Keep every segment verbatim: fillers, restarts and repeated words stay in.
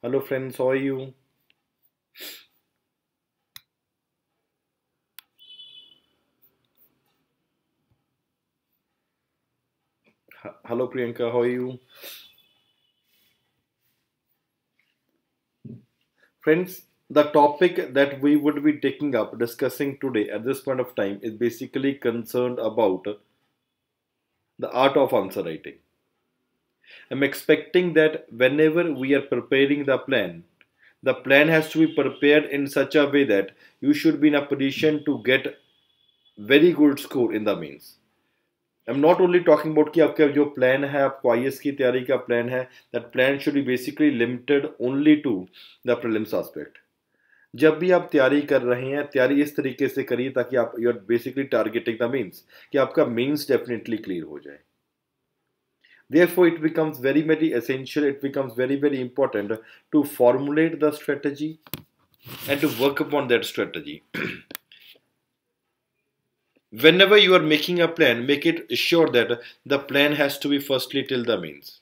Hello friends, how are you? H- Hello Priyanka, how are you? Friends, the topic that we would be taking up discussing today at this point of time is basically concerned about the art of answer writing. I'm expecting that whenever we are preparing the plan, the plan has to be prepared in such a way that you should be in a position to get very good score in the means. I'm not only talking about कि आपका जो plan है आपको I A S की तैयारी का plan है that plan should be basically limited only to the prelims aspect. जब भी आप तैयारी कर रहे हैं तैयारी इस तरीके से करिए ताकि आप you are basically targeting the mains कि आपका मेंस डेफिनेटली क्लियर हो जाए. Therefore, it becomes very very essential. It becomes very very important to formulate the strategy and to work upon that strategy. Whenever you are making a plan, make it sure that the plan has to be firstly till the means.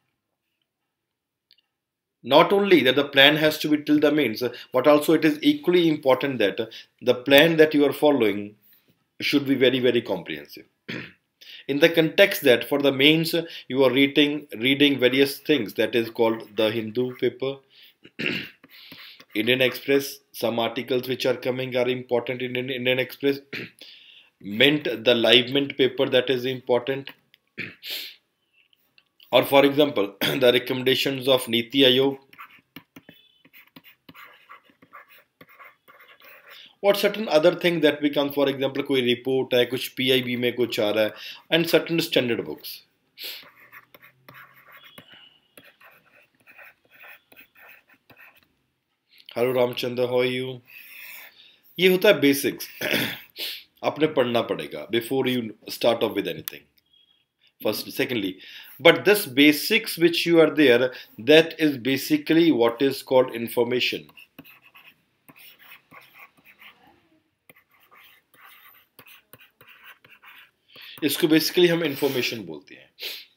Not only that the plan has to be till the means, but also it is equally important that the plan that you are following should be very very comprehensive. In the context that for the mains you are reading reading various things that is called the Hindu paper, Indian Express, some articles which are coming are important in Indian Express. Mint, the live mint paper that is important, or for example the recommendations of Niti Aayog, or certain other things that become, for example कोई report है कुछ P I B में कुछ आ रहा है, and certain standard books. Hello Ramchandra, how are you? ये होता है बेसिक्स. आपने पढ़ना पड़ेगा before you start off with anything. First, secondly, but this basics which you are there, that is basically what is called information. इसको basically हम information बोलते हैं.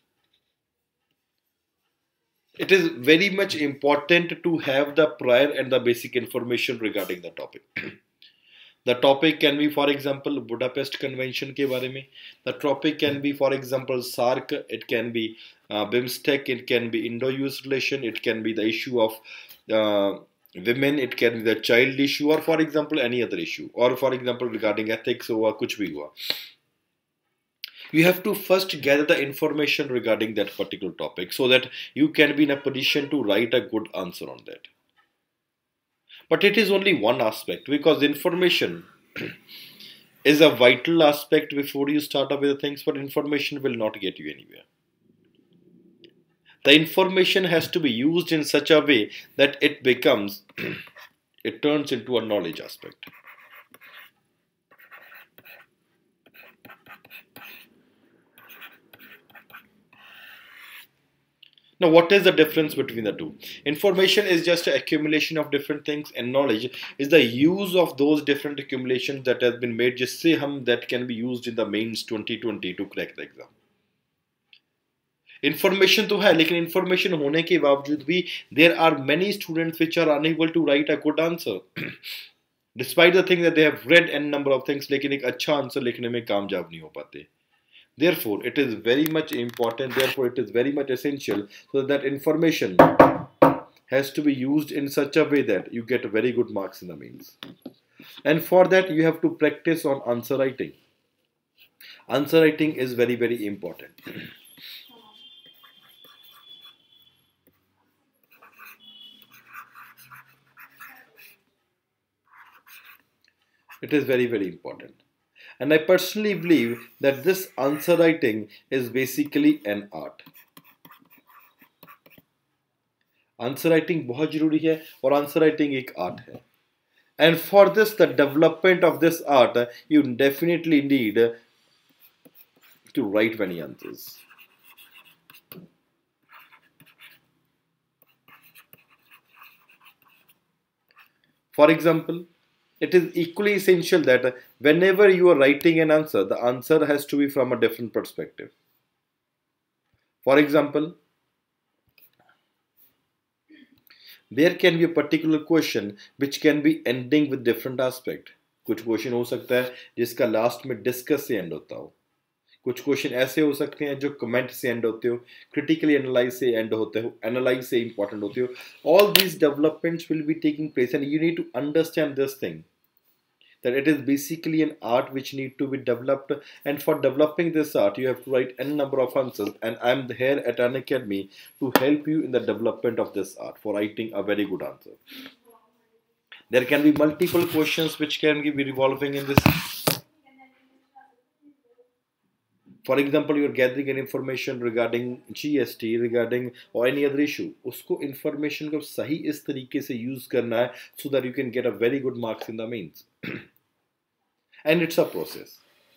It is very much important to have the prior and the basic information regarding the topic. The topic can be, for example, Budapest Convention के बारे में. The topic can be, for example, SAARC. It can be uh, BIMSTEC. It can be Indo-U S relation. It can be the issue of uh, women. It can be the child issue, or for example, any other issue, or for example, regarding ethics हुआ कुछ भी हुआ. You have to first gather the information regarding that particular topic so that you can be in a position to write a good answer on that. But it is only one aspect, because information is a vital aspect before you start up with the things, but information will not get you anywhere. The information has to be used in such a way that it becomes, it turns into a knowledge aspect. Now, what is the difference between the two? Information is just an accumulation of different things, and knowledge is the use of those different accumulations that has been made, just say hum, that can be used in the mains twenty twenty to crack the exam. Information तो है, लेकिन information होने के बावजूद भी there are many students which are unable to write a good answer. Despite the thing that they have read n number of things, लेकिन एक अच्छा आंसर लिखने में कामयाब नहीं हो पाते. Therefore, it is very much important, therefore it is very much essential, so that information has to be used in such a way that you get very good marks in the mains. And for that, you have to practice on answer writing. Answer writing is very, very important. It is very, very important. And I personally believe that this answer writing is basically an art. Answer writing बहुत जरूरी है और answer writing एक art है. And for this, the development of this art, you definitely need to write many answers. For example, it is equally essential that whenever you are writing an answer, the answer has to be from a different perspective. For example, There can be a particular question which can be ending with different aspect. कुछ question हो सकता है जिसका last में discuss से and होता हो, कुछ क्वेश्चन ऐसे हो सकते हैं जो कमेंट से एंड होते हो, क्रिटिकली एनालाइज से एंड होते हो, एनालाइज से इंपॉर्टेंट होते हो. All these developments will be taking place and you need to understand this thing that it is basically an art which need to be developed, and for developing this art you have to write n number of answers, and I am here at Unacademy to help you in the development of this art for writing a very good answer. There can be multiple questions which can be revolving in this. For example, you are gathering an information regarding G S T, regarding or any other issue. उसको information को सही इस तरीके से use करना है so that you can get a very good marks in the mains. And it's a process.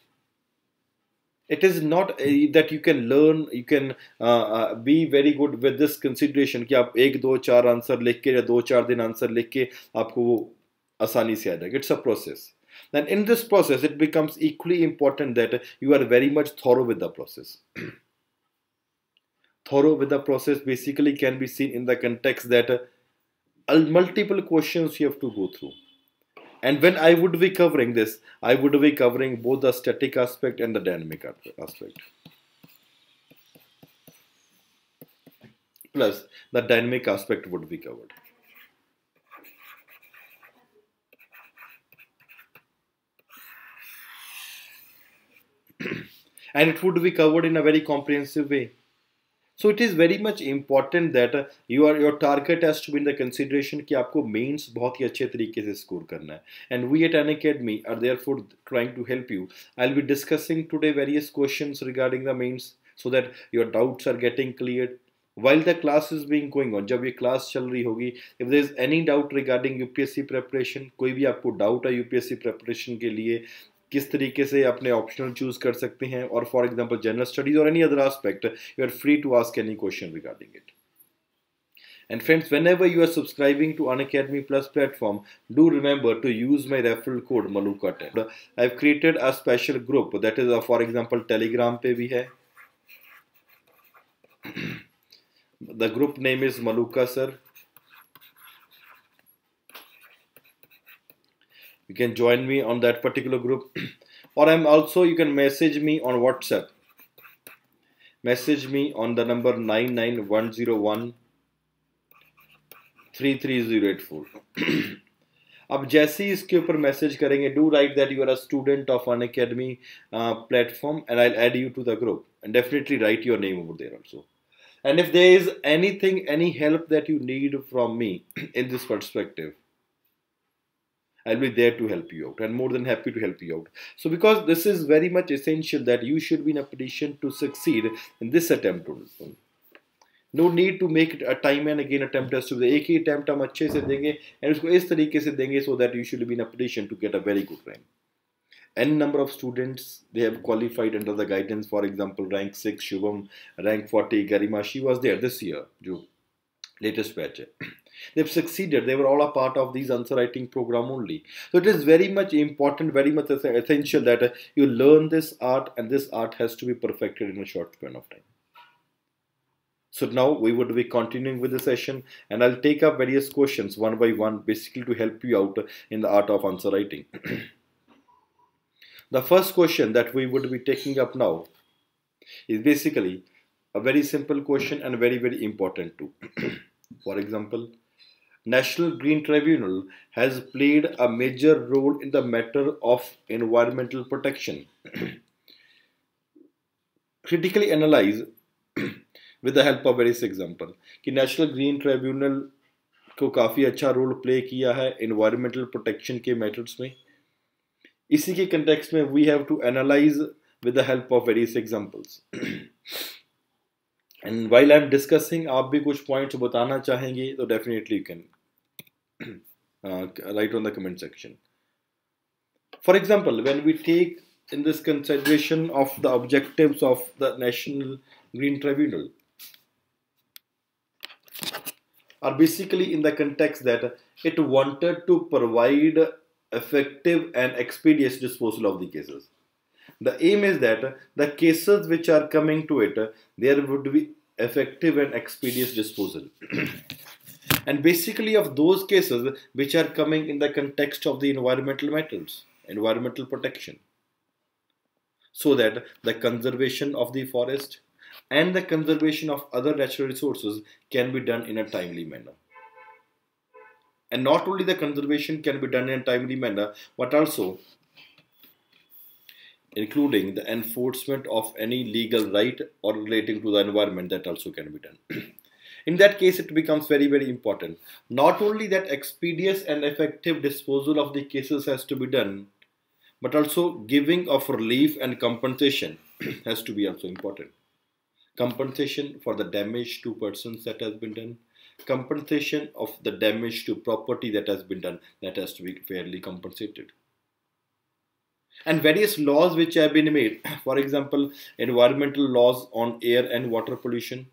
It is not uh, that you can learn, you can uh, uh, be very good with this consideration कि आप एक दो चार answer लिख के या दो चार दिन आंसर लिख के आपको वो आसानी से आ जाएगा. It's a process. Then in this process, it becomes equally important that you are very much thorough with the process. Thorough with the process basically can be seen in the context that uh, multiple questions you have to go through. And when I would be covering this, I would be covering both the static aspect and the dynamic aspect. Plus, the dynamic aspect would be covered. And it would be covered in a very comprehensive way. So it is very much important that uh, you are, your target has to be in the consideration कि आपको mains बहुत ही अच्छे तरीके से score करना है. And we at Unacademy are therefore trying to help you. I'll be discussing today various questions regarding the mains so that your doubts are getting cleared. While the class is being going on, जब ये class चल रही होगी, if there is any doubt regarding U P S C preparation, कोई भी आपको doubt है U P S C preparation के लिए, किस तरीके से अपने ऑप्शनल चूज कर सकते हैं, और फॉर एग्जांपल जनरल स्टडीज और any other aspect, you are free to ask any question regarding it. And friends, whenever you are subscribing to Unacademy Plus platform, do remember to use my referral code Maluka ten. I have created a special group that is, a, for example, Telegram पे भी है. The group name is Maluka sir. You can join me on that particular group, or I'm also, you can message me on WhatsApp. Message me on the number nine nine one zero one three three zero eight four. अब जैसे ही इसके ऊपर message करेंगे, do write that you are a student of Unacademy uh, platform, and I'll add you to the group, and definitely write your name over there also. And if there is anything, any help that you need from me in this perspective, I'll be there to help you out, and more than happy to help you out. So because this is very much essential that you should be in a position to succeed in this attempt. No need to make it a time and again attempt test. एक ही attempt हम अच्छे से देंगे and उसको इस तरीके से देंगे so that you should be in a position to get a very good rank. N number of students, they have qualified under the guidance. For example, rank six Shubham, rank forty Garima, she was there this year, जो latest batch है. They've succeeded. They were all a part of these answer writing program only. So it is very much important, very much essential that you learn this art, and this art has to be perfected in a short span of time. So now we would be continuing with the session, and I'll take up various questions one by one, basically to help you out in the art of answer writing. The first question that we would be taking up now is basically a very simple question and very, very important too. For example, National Green Tribunal has played a major role in the matter of environmental protection. Critically analyze with the help of various example कि National Green Tribunal को काफ़ी अच्छा role play किया है environmental protection के methods में. इसी के context में we have to analyze with the help of various examples. And while I'm discussing, आप भी कुछ points बताना चाहेंगे तो definitely you can uh, write on the comment section. For example, when we take in this consideration of the objectives of the National Green Tribunal are basically in the context that it wanted to provide effective and expeditious disposal of the cases. The aim is that the cases which are coming to it, there would be effective and expeditious disposal. and basically of those cases which are coming in the context of the environmental matters, environmental protection, so that the conservation of the forest and the conservation of other natural resources can be done in a timely manner. And not only the conservation can be done in a timely manner, but also including the enforcement of any legal right or relating to the environment, that also can be done. In that case, it becomes very, very important. Not only that expeditious and effective disposal of the cases has to be done, but also giving of relief and compensation has to be also important. Compensation for the damage to persons that has been done, compensation of the damage to property that has been done, that has to be fairly compensated. And various laws which have been made, for example, environmental laws on air and water pollution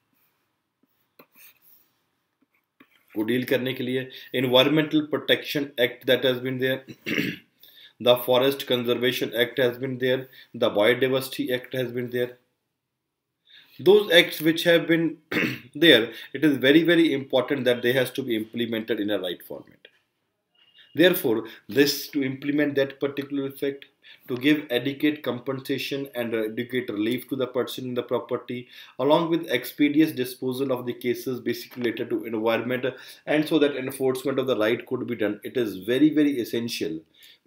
को deal करने के लिए, environmental protection act that has been there, the forest conservation act has been there, the biodiversity act has been there. Those acts which have been there, it is very, very important that they has to be implemented in a right format. Therefore, this to implement that particular effect, to give adequate compensation and adequate relief to the person in the property, along with expeditious disposal of the cases basically related to environment, and so that enforcement of the right could be done, it is very, very essential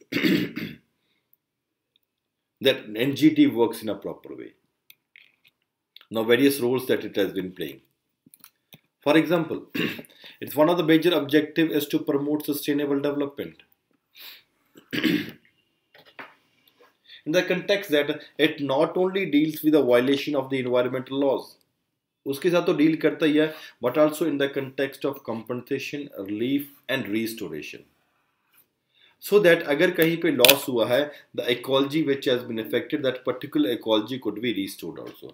that N G T works in a proper way. Now, various roles that it has been playing. For example, it's one of the major objectives is to promote sustainable development. In the context that it not only deals with the violation of the environmental laws, उसके साथ तो deal करता ही है, but also in the context of compensation, relief and restoration. So that अगर कहीं पे loss हुआ है, the ecology which has been affected, that particular ecology could be restored also.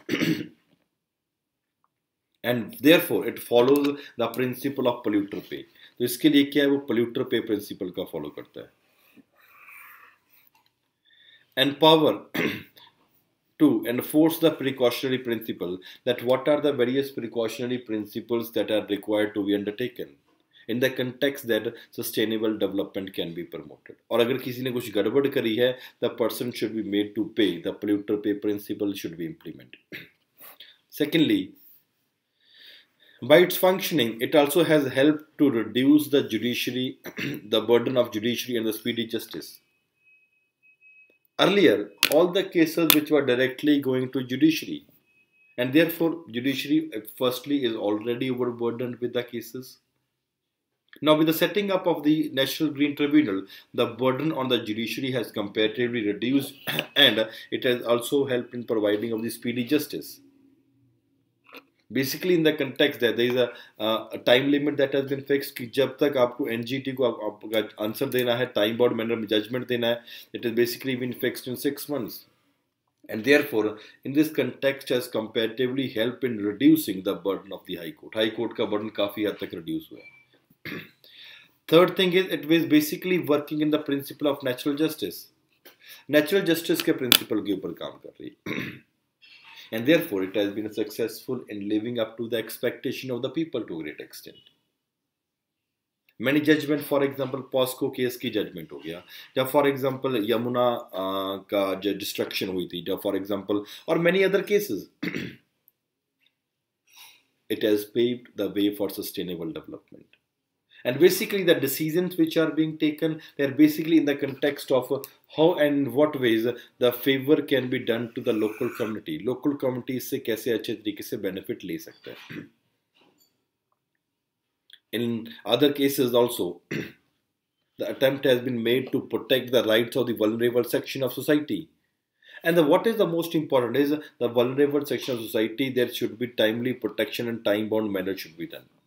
And therefore it follows the principle of polluter pay. तो इसके लिए क्या है, वो polluter pay principle का follow करता है. And power to enforce the precautionary principle, that what are the various precautionary principles that are required to be undertaken in the context that sustainable development can be promoted. और अगर किसी ने कुछ गड़बड़ करी है, the person should be made to pay. The polluter pay principle should be implemented. Secondly, by its functioning, it also has helped to reduce the judiciary, the burden of judiciary and the speedy justice. Earlier, all the cases which were directly going to judiciary, and therefore judiciary firstly is already overburdened with the cases. Now, with the setting up of the National Green Tribunal, the burden on the judiciary has comparatively reduced, and it has also helped in providing of the speedy justice. Basically, in the context that there is a, uh, a time limit that has been fixed कि जब तक आपको N G T को आपका answer देना है, time bound manner में judgment देना है, it has basically been fixed in six months. And therefore, in this context, has comparatively helped in reducing the burden of the High Court. High Court का burden काफी हद तक reduce हुआ है. Third thing is, it was basically working in the principle of natural justice. Natural justice के principle के ऊपर काम कर रही है. And therefore, it has been successful in living up to the expectation of the people to a great extent. Many judgment, for example, POSCO case की judgment हो गया, जब for example यमुना का जो destruction हुई थी, जब for example, और many other cases, it has paved the way for sustainable development. And basically, the decisions which are being taken, they are basically in the context of how and what ways the favor can be done to the local community. Local community से कैसे अच्छे तरीके से benefit ले सकते हैं. In other cases also, the attempt has been made to protect the rights of the vulnerable section of society. And the, what is the most important is the vulnerable section of society, there should be timely protection and time-bound manner should be done.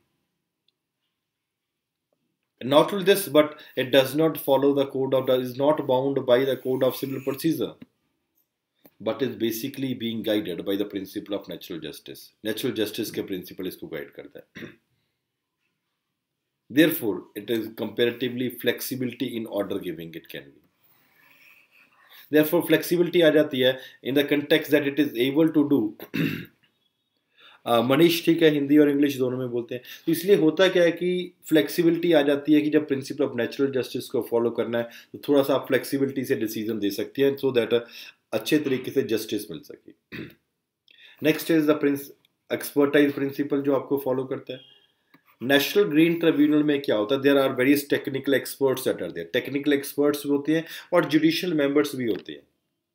Not only this, but it does not follow the code of, is not bound by the code of civil procedure, but is basically being guided by the principle of natural justice. Natural justice के principle इसको guide करता है. Therefore, it is comparatively flexibility in order giving it can be. Therefore, flexibility आ जाती है in the context that it is able to do अ, मनीष ठीक है, हिंदी और English दोनों में बोलते हैं। तो इसलिए होता क्या है कि फ्लेक्सिबिलिटी आ जाती है कि जब प्रिंसिपल ऑफ नेचुरल जस्टिस को फॉलो करना है तो थोड़ा सा आप फ्लेक्सिबिलिटी से डिसीजन दे सकती हैं, सो दैट अच्छे तरीके से जस्टिस मिल सके। Next is the prince expertise principle जो आपको फॉलो करता है। नेशनल ग्रीन ट्रिब्यूनल में क्या होता है, there are various technical experts that are there, technical experts भी होते हैं और जुडिशियल मेंबर्स भी होते हैं।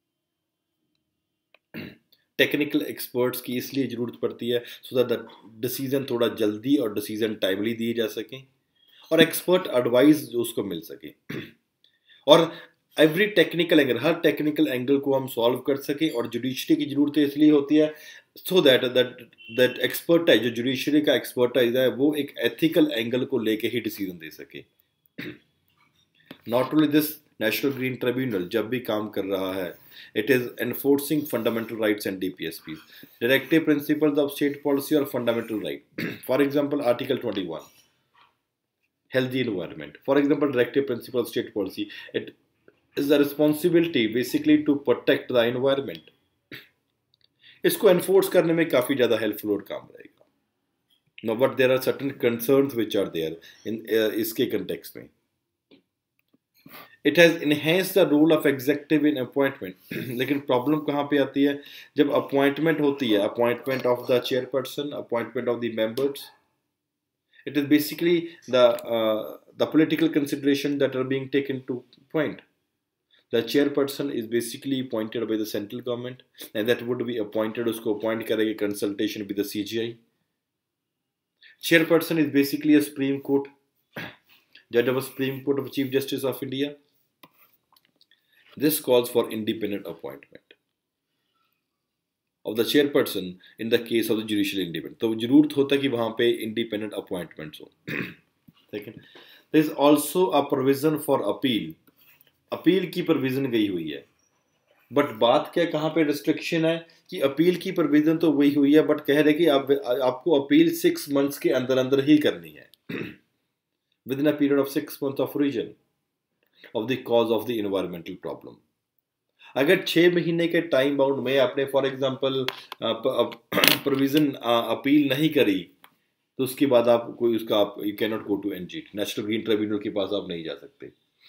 टेक्निकल एक्सपर्ट्स की इसलिए ज़रूरत पड़ती है सो दैट डिसीजन थोड़ा जल्दी और डिसीजन टाइमली दिए जा सकें और एक्सपर्ट एडवाइस जो उसको मिल सके और एवरी टेक्निकल एंगल, हर टेक्निकल एंगल को हम सॉल्व कर सकें। और जुडिशरी की ज़रूरत इसलिए होती है so that that that expertise, जो जुडिशरी का एक्सपर्टाइज है वो एक एथिकल एंगल को लेके ही डिसीजन दे सके। Not only this, national green tribunal जब भी काम कर रहा है, it is enforcing fundamental rights and DPSP, directive principles of state policy और fundamental right. For example article twenty one, healthy environment. For example, directive principle of state policy, it is the responsibility basically to protect the environment. इसको enforce करने में काफी ज्यादा helpful और काम रहेगा. Now, but there are certain concerns which are there in uh, इसके context में. It has enhanced the role of executive in appointment. लेकिन problem कहाँ पे आती है, जब appointment होती है, appointment of the chairperson, appointment of the members. It is basically the uh, the political consideration that are being taken to point. The chairperson is basically appointed by the central government, and that would be appointed. उसको appoint करेंगे consultation with the C G I. Chairperson is basically a Supreme Court judge of a Supreme Court of Chief Justice of India. This calls for independent appointment of the chairperson in the case of the judicial independence. तो जरूरत होता है कि वहाँ पे independent appointments हो. Second, there is also a provision for appeal. Appeal की provision गई हुई है, बट बात क्या कहाँ पे रिस्ट्रिक्शन है कि अपील की प्रोविजन तो वही हुई है, बट कह रहे कि आप आपको अपील सिक्स मंथ्स के अंदर अंदर ही करनी है, within a period of six month of reason of the cause of the environmental problem. अगर छः महीने के टाइम बाउंड में आपने फॉर एग्जांपल प्रोविजन अपील नहीं करी तो उसके बाद आप कोई उसका आप you can not go to NGT, national green tribunal के पास आप नहीं जा सकते.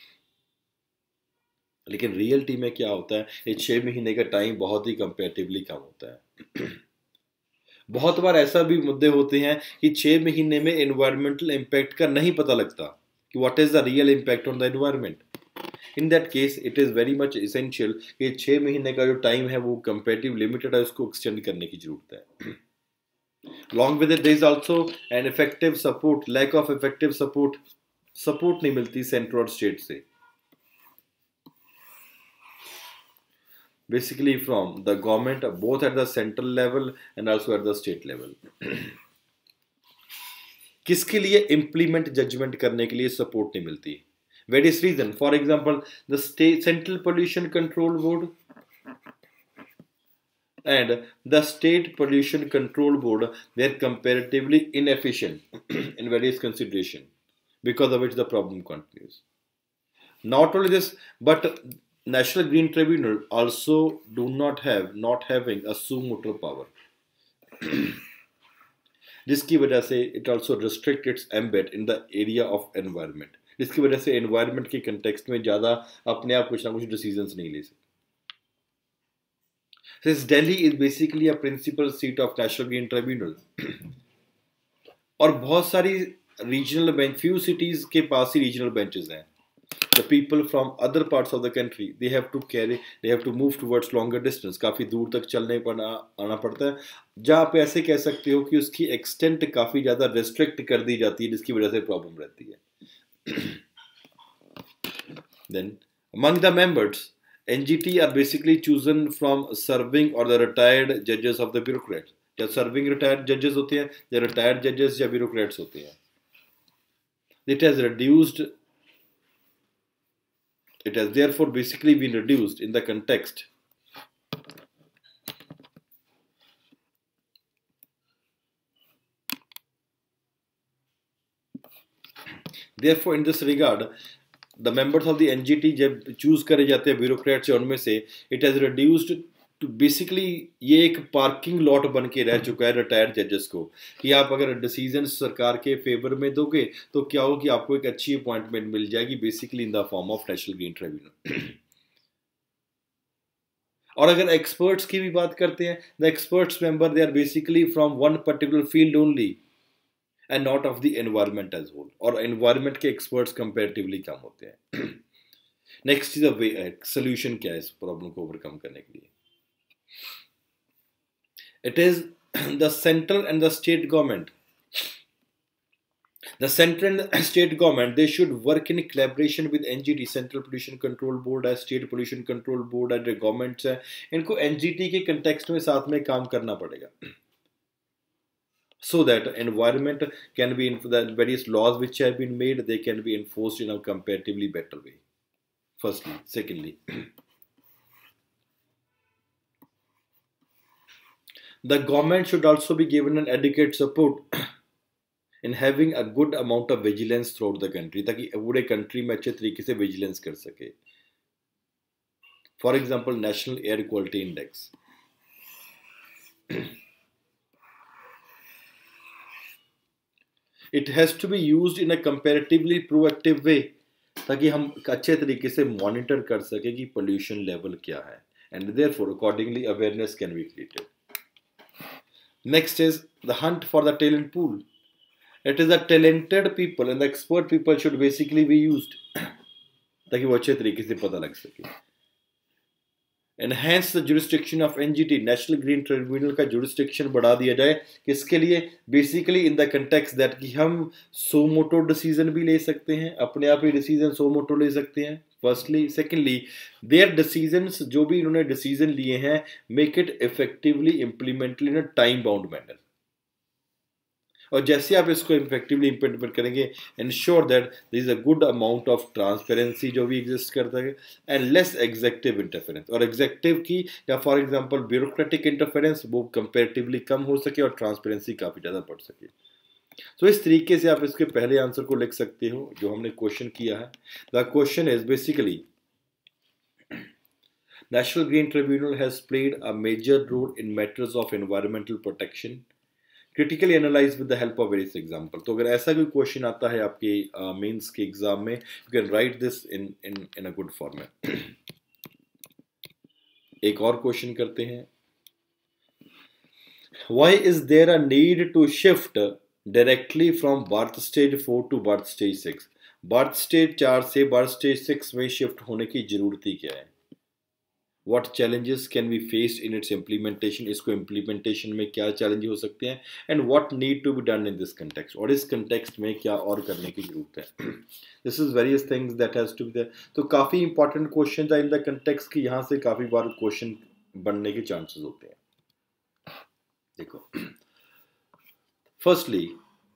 लेकिन रियलिटी में क्या होता है, ये छः महीने का टाइम बहुत ही कंपेरेटिवली कम होता है. बहुत बार ऐसा भी मुद्दे होते हैं कि छः महीने में एनवायरमेंटल इम्पैक्ट का नहीं पता लगता कि what is the real impact on the environment. In that case it is very much essential कि छः महीने का जो टाइम है वो कंपेरेटिव लिमिटेड है, उसको एक्सटेंड करने की जरूरत है. Along with it, there is also an effective support, lack of effective support, support नहीं मिलती सेंटर और स्टेट से, basically from the government both at the central level and also at the state level. किसके लिए implement judgment करने के लिए support नहीं मिलती, various reason. For example, the state central pollution control board and the state pollution control board, they are comparatively inefficient in various consideration, because of which the problem continues. Not only this, but National Green Tribunal also do not have not having a suo motu power, जिसकी वजह से it also restrict its ambit in the area of environment, जिसकी वजह से environment के context में ज़्यादा अपने आप कुछ ना कुछ decisions नहीं ले सकते. Since Delhi is basically a principal seat of National Green Tribunal, और बहुत सारी regional bench, few cities के पास ही regional benches हैं. The people from other parts of the country, they have to carry, they have to move towards longer distance. काफ़ी दूर तक चलने पड़ना आना पड़ता है, जहाँ पे ऐसे कह सकते हो कि उसकी extent काफ़ी ज़्यादा restrict कर दी जाती है, जिसकी वजह से problem रहती है. Then among the members, N G T are basically chosen from serving or the retired judges of the bureaucrats. या serving retired judges होते हैं, या retired judges या bureaucrats होते हैं. It has reduced. It has therefore basically been reduced in the context therefore in this regard the members of the N G T जब choose करे जाते हैं bureaucrats से, उनमें से it has reduced तो बेसिकली ये एक पार्किंग लॉट बन के रह चुका है रिटायर्ड जजेस को, कि आप अगर डिसीजन सरकार के फेवर में दोगे तो क्या हो कि आपको एक अच्छी अपॉइंटमेंट मिल जाएगी, basically in the form of national green tribunal. और अगर एक्सपर्ट्स की भी बात करते हैं, the experts member they are basically from one particular field only and not of the environment as whole, और एनवायरमेंट के एक्सपर्ट्स कंपेरेटिवली कम होते हैं। Next is a way, solution क्या है इस प्रॉब्लम को ओवरकम करने के लिए? It is the central and the state government. The central and the state government, they should work in collaboration with N G T, Central Pollution Control Board है, State Pollution Control Board है, जो governments है, इनको N G T के context में साथ में काम करना पड़ेगा, so that environment can be, the various laws which have been made, they can be enforced in a comparatively better way. Firstly, secondly, the government should also be given an adequate support in having a good amount of vigilance throughout the country, ताकि पूरे country में अच्छे तरीके से vigilance कर सके. For example national air quality index, it has to be used in a comparatively proactive way, ताकि हम अच्छे तरीके से मॉनिटर कर सके कि पोल्यूशन लेवल क्या है, and therefore accordingly awareness can be created. Next is the hunt for the talent pool. It is the talented people and the expert people should basically be used, ताकि वो अच्छे तरीके से पता लग सके. Enhance the jurisdiction of N G T, National Green Tribunal का jurisdiction बढ़ा दिया जाए. किसके लिए? Basically in the context that कि हम सो मोटो डिसीजन भी ले सकते हैं, अपने आप ही डिसीजन सो मोटो ले सकते हैं. Firstly, secondly, their decisions, जो भी इन्होंने डिसीजन लिए हैं, make it effectively implemented in a time bound manner. और जैसे आप इसको इफेक्टिवली इम्प्लीमेंट करेंगे, ensure that there is a good amount of transparency जो भी एग्जिस्ट करता है, एंड लेस एग्जेक्टिव इंटरफेरेंस, और एग्जेक्टिव की या फॉर एग्जांपल ब्यूरोक्रेटिक इंटरफेरेंस वो कंपेरेटिवली कम हो सके और ट्रांसपेरेंसी काफ़ी ज़्यादा बढ़ सके. तो इस तरीके से आप इसके पहले आंसर को लिख सकते हो जो हमने क्वेश्चन किया है. The question is basically, national green tribunal has played a major role in matters of environmental protection, critically analyse with the help of various example. तो अगर ऐसा कोई क्वेश्चन आता है आपके मेंस uh, के एग्जाम में, you can write this in in in a good format. एक और क्वेश्चन करते हैं. Why is there a need to shift directly from birth stage four to birth stage six? Birth stage चार से birth stage six में shift होने की जरूरत ही क्या है? What challenges can be faced in its implementation? इसको implementation में क्या challenge हो सकते हैं? And what need to be done in this context? और इस context में क्या और करने की जरूरत है? This is various things that has to be there. तो काफ़ी important questions है in the context कि यहाँ से काफ़ी बार question बनने के chances होते हैं. देखो, firstly,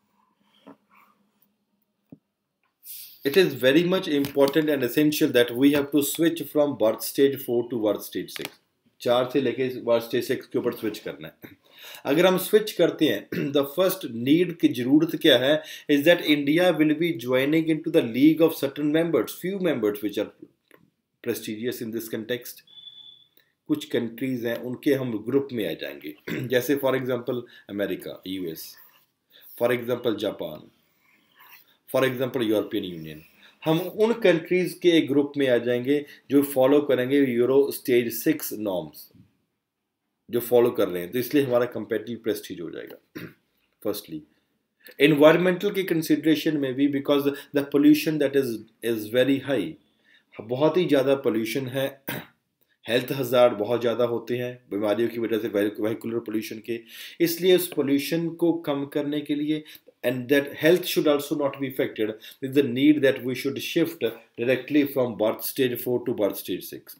it is very much important and essential that we have to switch from birth stage four to birth stage six. चार से लेके birth stage six के ऊपर switch करना है. अगर हम switch करते हैं, the first need की जरूरत क्या है? is that India will be joining into the league of certain members, few members which are prestigious in this context. कुछ countries हैं उनके हम group में आ जाएंगे, जैसे for example America, U S, for example Japan, for example European Union. हम उन countries के एक ग्रुप में आ जाएंगे जो फॉलो करेंगे यूरो स्टेज सिक्स नॉर्म्स, जो फॉलो कर रहे हैं, तो इसलिए हमारा कंपेटिटिव प्रेस्टीज हो जाएगा. फर्स्टली एनवायरमेंटल के कंसिडरेशन में भी, because the pollution that is is very high, बहुत ही ज़्यादा पोल्यूशन है, हेल्थ हजार्ड बहुत ज़्यादा होते हैं बीमारियों की वजह से वेहिकुलर पोल्यूशन के, इसलिए उस पोल्यूशन को कम करने के लिए, and that health should also not be affected, is the need that we should shift directly from birth stage four to birth stage six.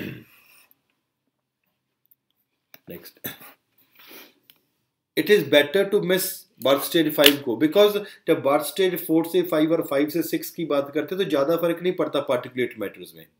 Next, it is better to miss birth stage five को, because जब birth stage four से five और five से six की बात करते हैं तो ज़्यादा फर्क नहीं पड़ता particulate matters में.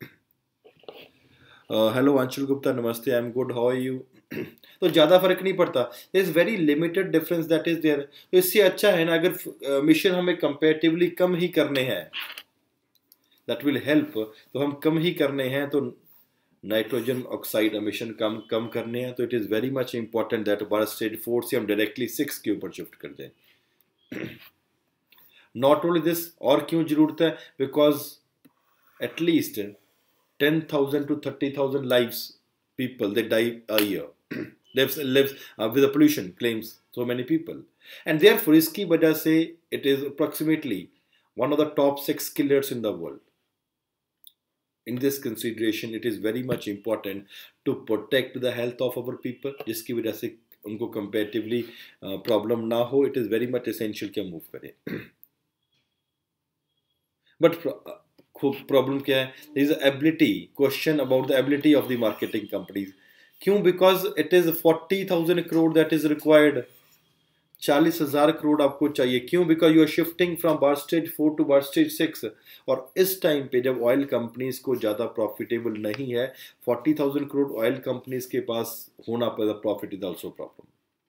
हेलो अंशुल गुप्ता, नमस्ते, I am good, how are you? तो ज़्यादा फर्क नहीं पड़ता, there is very limited difference that is there. तो इससे अच्छा है ना अगर मिशन हमें कंपेरेटिवली कम ही करने हैं, दैट विल हेल्प. तो हम कम ही करने हैं तो नाइट्रोजन ऑक्साइड एमिशन कम कम करने हैं, तो it is very much important that हमारा स्टेज फोर से हम डायरेक्टली सिक्स के ऊपर शिफ्ट कर जाएं. नॉट ओनली दिस, और क्यों जरूरत है, because at least ten thousand to thirty thousand lives people they die a year. lives lives uh, with the pollution claims so many people, and therefore iski wajah se it is approximately one of the top six killers in the world. In this consideration it is very much important to protect the health of our people, jiski wajah se unko comparatively uh, problem na ho. It is very much essential कि हम move करें. But problem क्या है, is ability, question about the ability of the marketing companies. क्यों, because it is forty thousand crore that is required. चालीस हजार करोड़ आपको चाहिए. क्यों, because you are shifting from bar stage four to bar stage six. और इस टाइम पे जब ऑयल कंपनीज को ज़्यादा प्रॉफिटेबल नहीं है, forty thousand crore oil companies के पास होना पड़ेगा, profit is also problem.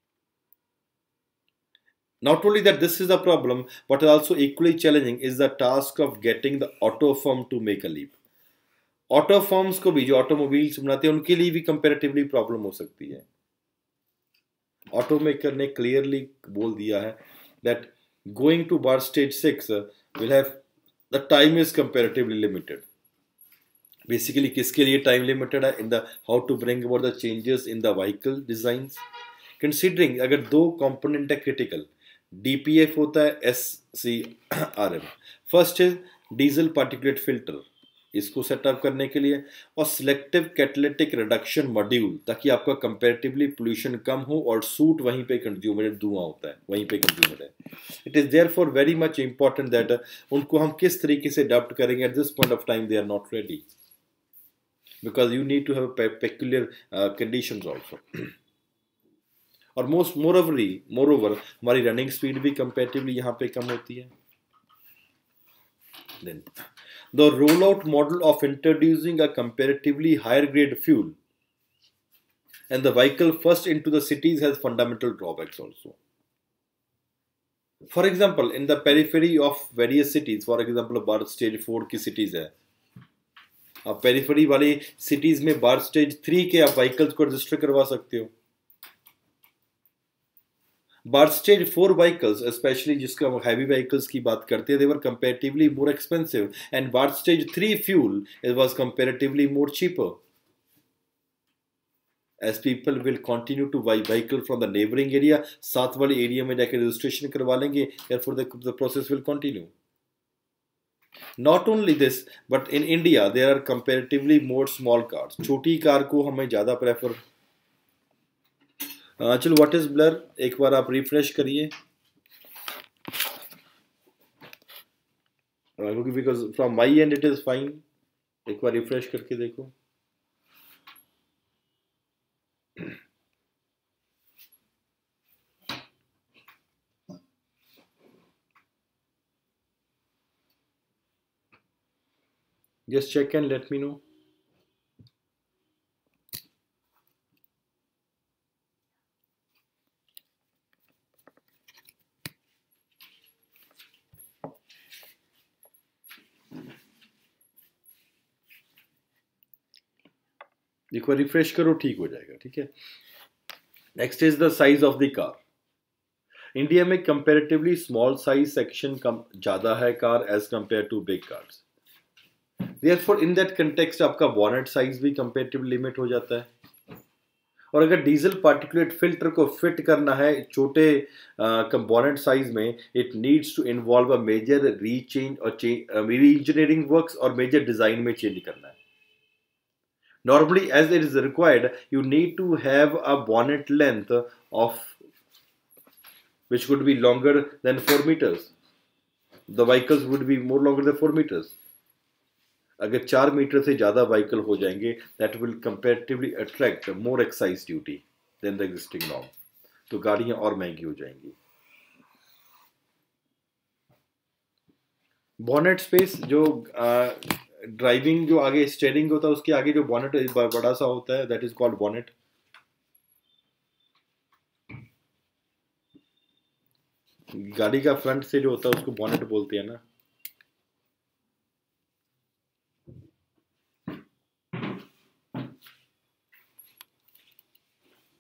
Not only that this is a problem, but also equally challenging is the task of getting the auto firm to make a leap. Auto firms को भी, जो automobiles बनाते हैं, उनके लिए भी कंपैरेटिवली प्रॉब्लम हो सकती है. ऑटो मेकर ने क्लियरली बोल दिया है that going to bar stage six will have the time is comparatively limited. Basically किसके लिए time limited है? In the how to bring about the changes in the vehicle designs. Considering अगर दो component है critical, D P F होता है S C R M. First is diesel particulate filter, इसको setup करने के लिए, और सिलेक्टिव कैटालिटिक रिडक्शन मॉड्यूल, ताकि आपका कंपैरेटिवली पोल्यूशन कम हो और सूट वहीं पे कंज्यूमर धुआं होता है, वहीं पे कंज्यूमर है. It is therefore very much important that उनको हम किस तरीके से अडॉप्ट करेंगे. At this point of time they are not ready, because you need to have peculiar conditions also. और मोस्ट मोरओवरली मोरओवर हमारी रनिंग स्पीड भी comparatively यहाँ पे कम होती है. Then the roll out model of introducing a comparatively higher grade fuel and the vehicle first into the cities has fundamental drawbacks also. For example in the periphery of various cities, for example bar stage four की cities है, आप periphery वाली cities में बार stage three के आप vehicles को register करवा सकते हो. Bar stage four vehicles, specially जिसका हैवी व्हीकल्स की बात करते हैं, they were comparatively more expensive, and bar stage three fuel it was comparatively more cheaper. As people will continue to buy vehicle from the neighbouring area, साथ वाले area में जाकर registration करवा लेंगे, therefore the process will continue. Not only this, but in India there are comparatively more small cars. छोटी car को हमें ज़्यादा प्रेफर. चलो व्हाट इज ब्लर, एक बार आप रिफ्रेश करिए, क्योंकि because from my end it is fine. एक बार रिफ्रेश करके देखो. Just check and let me know. एक बार रिफ्रेश करो, ठीक हो जाएगा. ठीक है. Next is the size of the car. India में कंपैरेटिवली स्मॉल साइज सेक्शन कम ज़्यादा है car as compare to big cars. Therefore in that context आपका बॉनेट साइज भी कंपैरेटिवली लिमिट हो जाता है. और अगर डीजल पार्टिकुलेट फिल्टर को फिट करना है छोटे कंपोनेंट साइज में, it needs to involve a major rechange और री इंजीनियरिंग वर्क्स और मेजर डिजाइन में चेंज करना है. Normally, as it is required, you need to have a bonnet length of which would be longer than four meters. The vehicles would be more longer than four meters. अगर चार metre से ज़्यादा vehicle हो जाएंगे, that will comparatively attract more excise duty than the existing norm. तो गाड़ियाँ और महंगी हो जाएंगी. बॉनेट स्पेस, जो ड्राइविंग जो आगे स्टीयरिंग होता है उसके आगे जो बॉनेट बड़ा सा होता है, दैट इज कॉल्ड बॉनेट. गाड़ी का फ्रंट से जो होता है उसको बॉनेट बोलते हैं ना.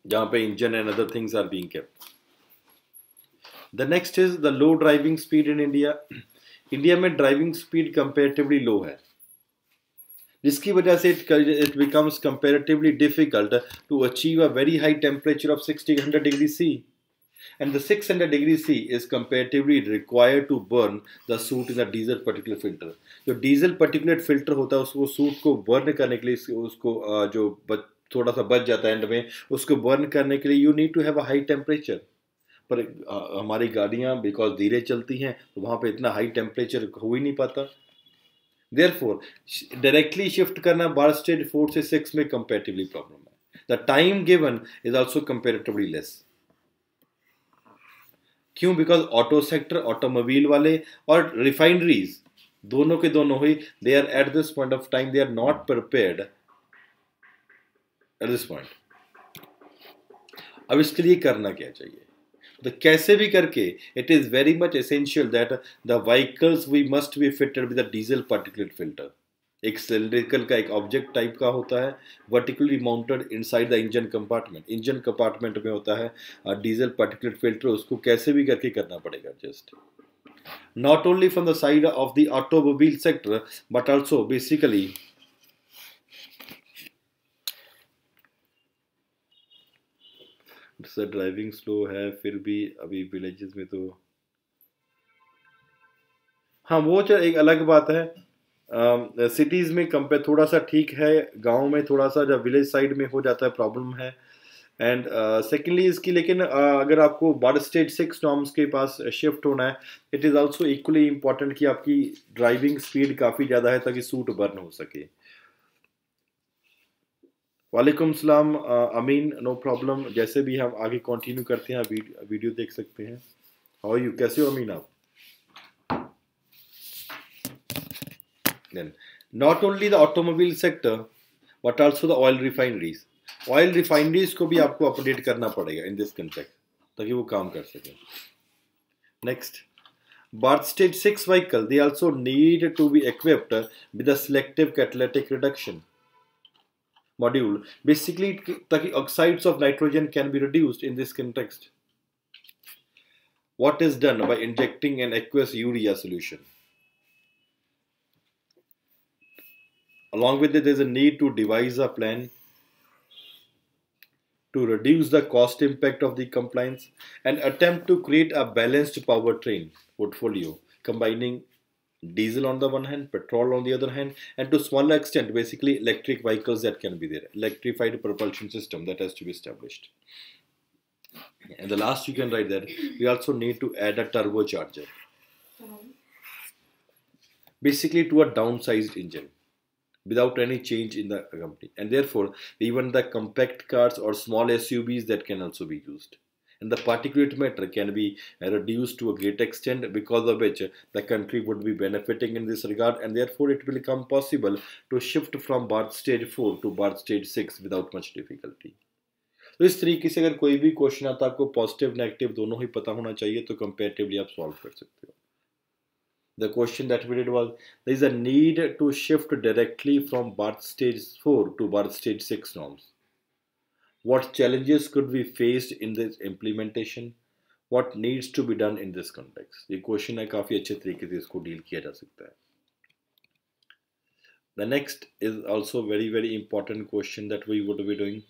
जहाँ पे engine and other things are being kept. The next is the low driving speed in India. India में ड्राइविंग स्पीड कंपेरेटिवली लो है, जिसकी वजह से it becomes comparatively difficult to achieve a very high temperature of sixty hundred degree C. And the six hundred degree C is comparatively required to burn the soot in the diesel particulate filter. जो diesel particulate filter होता है उसको suit को burn करने के लिए, उसको जो बच, थोड़ा सा बच जाता है एंड में, उसको बर्न करने के लिए you need to have a high temperature. पर आ, हमारी गाड़ियाँ बिकॉज धीरे चलती हैं तो वहाँ पे इतना हाई टेम्परेचर हो ही नहीं पाता. देयरफॉर डायरेक्टली शिफ्ट करना बार स्टेज फोर से सिक्स में कंपेरेटिवली प्रॉब्लम है. The time given is also comparatively less. क्यों? बिकॉज ऑटो सेक्टर, ऑटोमोबाइल वाले और रिफाइनरीज दोनों के दोनों ही, they are at this point of time they are not prepared at this point. अब इसके लिए करना क्या चाहिए? तो कैसे भी करके it is very much essential that the vehicles we must be fitted with the diesel particulate filter. एक सिलिंड्रिकल का एक ऑब्जेक्ट टाइप का होता है, vertically mounted inside the engine compartment. Engine compartment में होता है डीजल पार्टिकुलेट फिल्टर. उसको कैसे भी करके करना पड़ेगा. Just not only from the side of the automobile sector but also basically driving slow है फिर भी अभी विलेजेस में तो, हाँ वो तो एक अलग बात है. सिटीज़ uh, में कंपेयर थोड़ा सा ठीक है, गांव में थोड़ा सा, जब विलेज साइड में हो जाता है प्रॉब्लम है. एंड सेकेंडली uh, इसकी लेकिन uh, अगर आपको बार स्टेज सिक्स नॉर्म्स के पास शिफ्ट होना है, it is also equally important कि आपकी ड्राइविंग स्पीड काफ़ी ज़्यादा है ताकि सूट बर्न हो सके. वालेकुम सलाम अमीन, नो प्रॉब्लम. जैसे भी हम आगे कंटिन्यू करते हैं आप वीडियो देख सकते हैं. हाउ आर यू, कैसे हो अमीन आप? Then, not only the automobile sector, but also the oil refineries. Oil refineries को भी आपको अपडेट करना पड़ेगा in this context ताकि वो काम कर सके. Next, Berth stage six vehicle, they also need to be equipped with a selective catalytic reduction module. Basically, ताकि oxides of nitrogen can be reduced in this context. What is done by injecting an aqueous urea solution? Along with it, there is a need to devise a plan to reduce the cost impact of the compliance and attempt to create a balanced powertrain portfolio, combining diesel on the one hand, petrol on the other hand, and to smaller extent, basically electric vehicles that can be there, electrified propulsion system that has to be established. And the last you can write that we also need to add a turbocharger, basically to a downsized engine, without any change in the company. And therefore, even the compact cars or small S U Vs that can also be used. And the particulate matter can be reduced to a great extent, because of which the country would be benefiting in this regard, and therefore it will become possible to shift from Berth stage four to Berth stage six without much difficulty. तो इस तरीके से अगर कोई भी question आता है, आपको पॉजिटिव नेगेटिव दोनों ही पता होना चाहिए, तो कंपेरेटिवली आप सॉल्व कर सकते हो. The question that we did was, there is a need to shift directly from Berth stage four to Berth stage six norms. What challenges could be faced in this implementation? What needs to be done in this context? ये question है, काफी अच्छे तरीके से इसको deal किया जा सकता है. The next is also very very important question that we would be doing.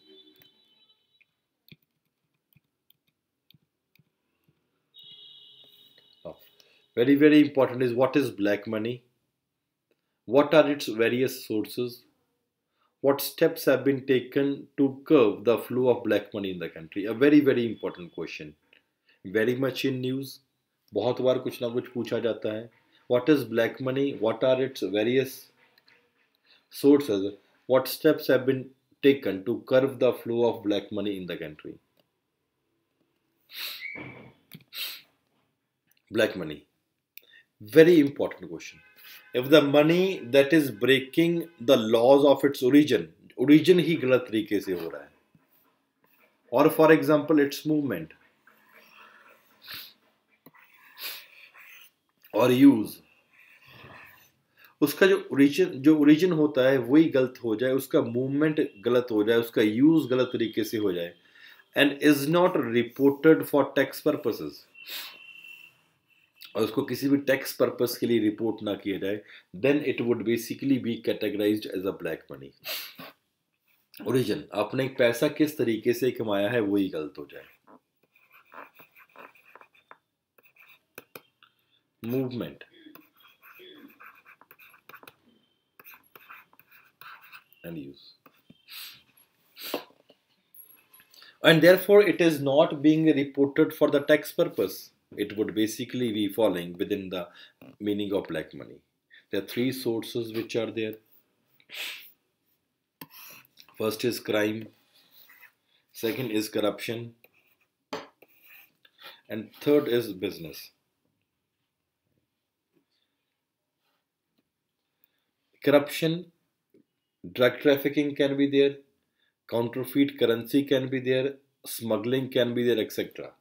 Very very important is, what is black money? What are its various sources? What steps have been taken to curb the flow of black money in the country? A very very important question, very much in news. बहुत बार कुछ ना कुछ पूछा जाता है. What is black money? What are its various sources? What steps have been taken to curb the flow of black money in the country? Black money, very important question. If the money that is breaking the laws of its origin, origin ही गलत तरीके से हो रहा है, or for example its movement or use, उसका जो origin जो origin होता है वही गलत हो जाए, उसका movement गलत हो जाए, उसका use गलत तरीके से हो जाए, and is not reported for tax purposes, और उसको किसी भी टैक्स पर्पस के लिए रिपोर्ट ना किया जाए, then it would basically be categorized as a black money. Origin, आपने पैसा किस तरीके से कमाया है वही गलत हो जाए. Movement and use, and therefore it is not being reported for the tax purpose. It would basically be falling within the meaning of black money. There are three sources which are there. First is crime, second is corruption, and third is business. Corruption, drug trafficking can be there, counterfeit currency can be there, smuggling can be there, et cetera.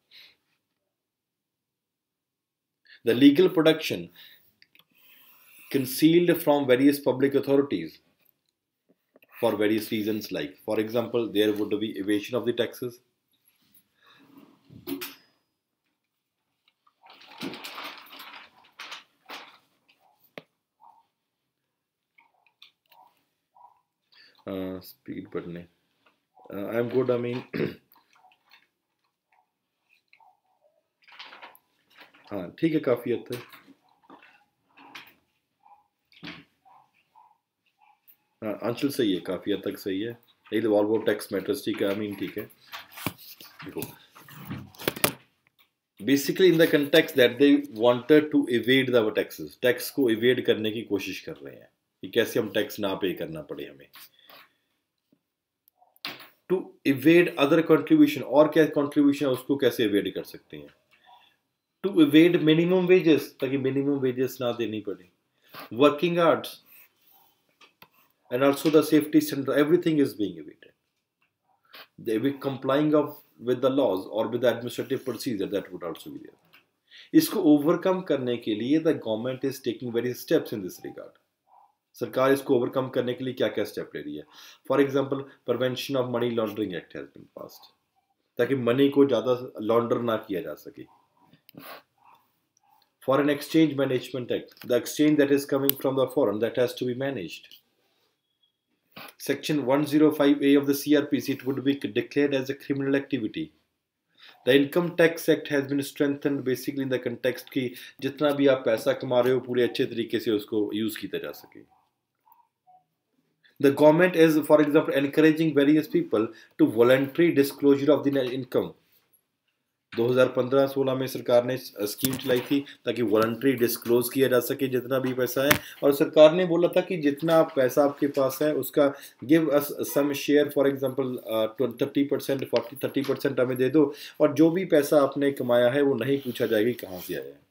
The legal production concealed from various public authorities for various reasons, like, for example, there would be evasion of the taxes, uh, speed button. Uh, I'm good. I mean, हाँ ठीक है, काफी हद तक. हाँ अंशुल सही है, काफी हद तक सही है. यही तो वॉल्वो टैक्स मैटर्स, ठीक है. आई मीन ठीक है. देखो, basically in the context that they wanted to evade the taxes, tax को इवेड करने की कोशिश कर रहे हैं कि कैसे हम टैक्स ना पे करना पड़े हमें. टू इवेड अदर कंट्रीब्यूशन, और क्या कंट्रीब्यूशन है उसको कैसे इवेड कर सकते हैं. टू इवेड मिनिमम वेजेस, ताकि मिनिमम वेजेस ना देनी पड़े. Working hours and also the safety standard, everything is being evaded. They will be complying of with the laws or with the administrative procedure, that would also be there. इसको overcome करने के लिए the government is taking various steps in this regard. सरकार इसको overcome करने के लिए क्या क्या स्टेप ले रही है. For example, prevention of money laundering act has been passed, ताकि मनी को ज्यादा लॉन्डर ना किया जा सके. Foreign exchange management act, the exchange that is coming from the foreign, that has to be managed. Section one oh five A of the C R P C, it would be declared as a criminal activity. The Income Tax Act has been strengthened basically in the context कि जितना भी आप पैसा कमा रहे हो पूरे अच्छे तरीके से उसको यूज किया जा सके. The government is, for example, encouraging various people to voluntary disclosure of the income. दो हज़ार पंद्रह सोलह में सरकार ने स्कीम चलाई थी ताकि वॉलंटरी डिस्क्लोज किया जा सके जितना भी पैसा है. और सरकार ने बोला था कि जितना पैसा आपके पास है उसका give us some share, for example thirty percent forty thirty percent हमें दे दो, और जो भी पैसा आपने कमाया है वो नहीं पूछा जाएगा कहाँ से आया है.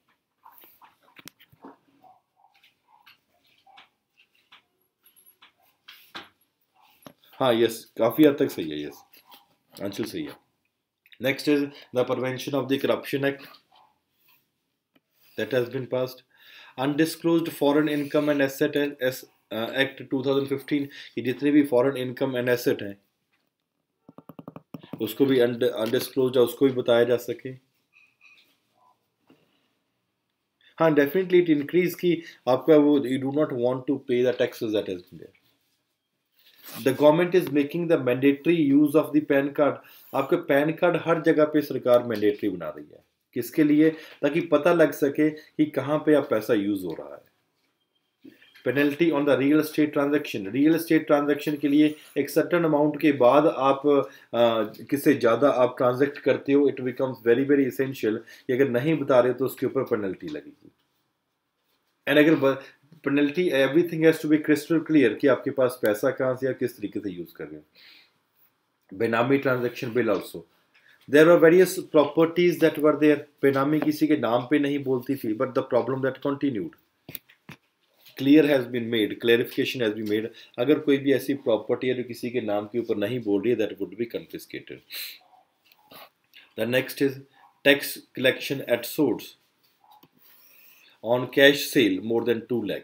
हाँ यस, काफी हद तक सही है. यस अंशुल सही है. Next is the Prevention of the Corruption Act that has been passed. Undisclosed Foreign Income and Asset Act twenty fifteen, कि जितने भी foreign income and asset हैं उसको भी undisclosed है, उसको भी बताया जा सके. हाँ definitely it increase कि आपका वो you do not want to pay the taxes that has been there. The government is making the mandatory use of the PAN card. आपका पैन कार्ड हर जगह पे सरकार मैंडेटरी बना रही है. किसके लिए? ताकि पता लग सके कि कहाँ पे आप पैसा यूज हो रहा है. Penalty on the real estate transaction, real estate transaction के लिए एक सर्टन अमाउंट के बाद आप किससे ज़्यादा आप ट्रांजैक्ट करते हो, it becomes very very essential कि अगर नहीं बता रहे हो तो उसके ऊपर पेनल्टी लगेगी. एंड अगर penalty, everything has to be crystal clear कि आपके पास पैसा कहाँ से, आप किस तरीके से यूज कर रहे हो. Benami transaction bill also, there are various properties that were there. बेनामी किसी के नाम पे नहीं बोलती थी, but the problem that continued. Clear has been made, clarification has been made. अगर कोई भी ऐसी प्रॉपर्टी है जो किसी के नाम के ऊपर नहीं बोल रही है, that would be confiscated. The next is tax collection at source on cash sale more than two lakh.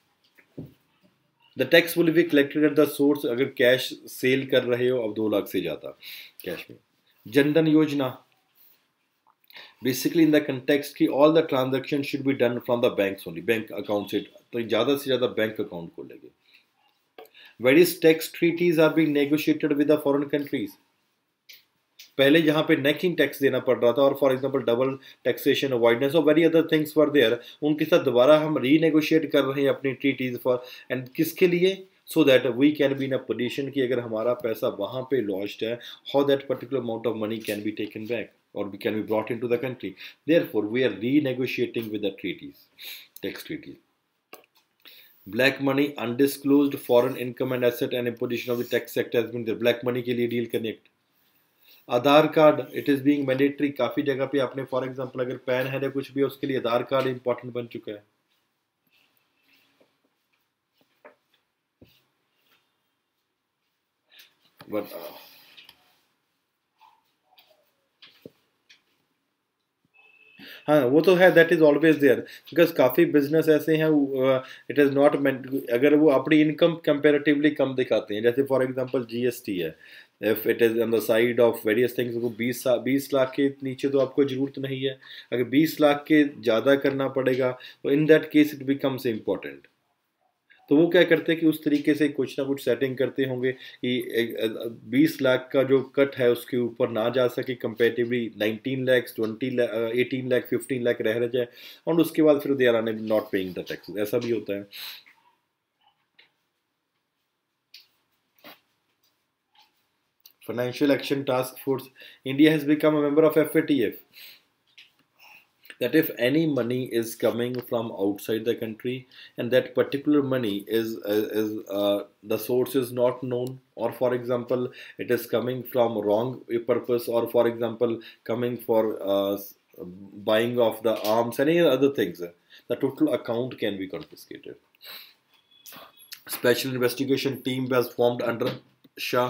The tax will be collected at the source. अगर कैश सेल कर रहे हो अब दो लाख से ज़्यादा कैश में, Jan Dhan Yojana, basically in the context की all the transaction should be done from the banks only, bank account से, तो ज़्यादा से ज़्यादा बैंक अकाउंट खोलेंगे. Various tax treaties are being negotiated with the foreign countries. पहले जहाँ पे नेकिंग टैक्स देना पड़ रहा था, और for example double taxation avoidance और very other things were there, उनके साथ दोबारा हम रीनेगोशिएट कर रहे हैं अपनी ट्रीटीज फॉर, एंड किसके लिए, so that we can be in a position कि अगर हमारा पैसा वहाँ पे लॉज्ड है, how that particular amount of money can be taken back or we can be brought into the country. Therefore, we are renegotiating with the treaties, tax treaties. Black money, undisclosed foreign income and asset and imposition of the tax sector has been there. Black money के लिए deal connect. Aadhaar card, it is being mandatory. काफ़ी जगह पे आपने for example अगर pan है या कुछ भी, उसके लिए आधार कार्ड इंपॉर्टेंट बन चुका है. बट हाँ, वो तो है, that is always there, because काफ़ी बिजनेस ऐसे हैं, इट इज़ नॉट मेंट, अगर वो अपनी इनकम कंपेरेटिवली कम दिखाते हैं, जैसे फॉर एग्जांपल जीएसटी है, if it is on the side of various things, वो बीस बीस लाख के नीचे तो आपको ज़रूरत नहीं है, अगर बीस लाख के ज़्यादा करना पड़ेगा तो in that case it becomes important. तो वो क्या करते हैं कि उस तरीके से कुछ ना कुछ सेटिंग करते होंगे कि बीस लाख का जो कट है उसके ऊपर ना जा सके, comparatively nineteen lakhs, twenty eighteen lakh, fifteen lakh रह जाए, और उसके बाद फिर they are not paying the tax. ऐसा भी होता है. Financial action task force, India has become a member of F A T F. That if any money is coming from outside the country and that particular money is is, is uh, the source is not known, or for example it is coming from wrong purpose, or for example coming for uh, buying of the arms, any other things, the total account can be confiscated. Special investigation team was formed under Shah.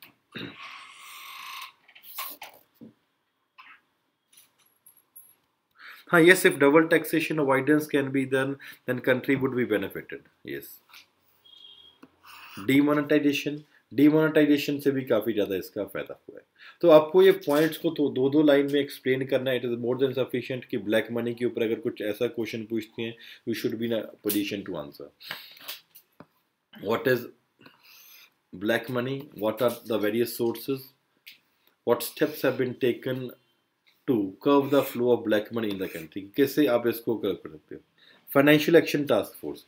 हाँ, yes, if double taxation avoidance can be done, then country would be benefited. Yes. Demonetization, demonetization से भी काफ़ी ज़्यादा इसका फायदा हुआ है. तो आपको ये पॉइंट्स को तो दो दो लाइन में एक्सप्लेन करना है. It is more than sufficient कि ब्लैक मनी के ऊपर अगर कुछ ऐसा क्वेश्चन पूछते हैं, you should be in a position to answer. What is black money, what are the various sources, what steps have been taken to curb the flow of black money in the country, कैसे आप इसको curve कर सकते हो. Financial action task force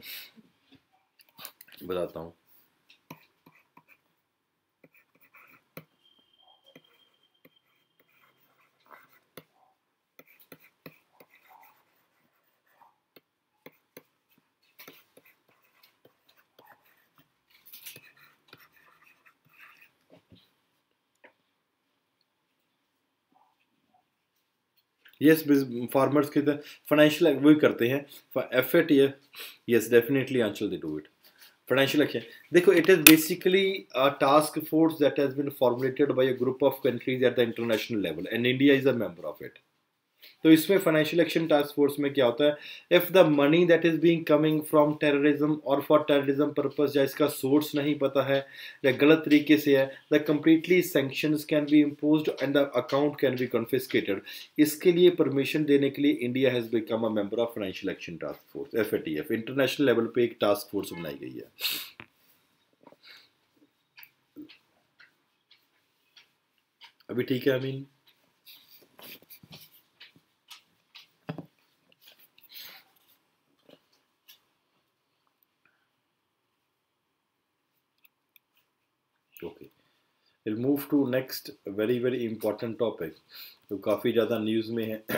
बताता हूँ. Yes, farmers के financial वही करते हैं. F A T yes definitely Anchal they do it. Financial action, देखो, it is basically a task force that has been formulated by a group of countries at the international level and India is a member of it. तो इसमें financial action task force में क्या होता है, if the money that is being coming from terrorism और for terrorism purpose, या इसका source नहीं पता है या गलत तरीके से है, the completely sanctions can be imposed and the account can be confiscated. इसके लिए परमिशन देने के लिए India has become a member of financial action task force, F A T F. International level पे एक टास्क फोर्स बनाई गई है. अभी ठीक है, I mean okay. Will move to next very very important topic, तो काफ़ी ज़्यादा न्यूज़ में है.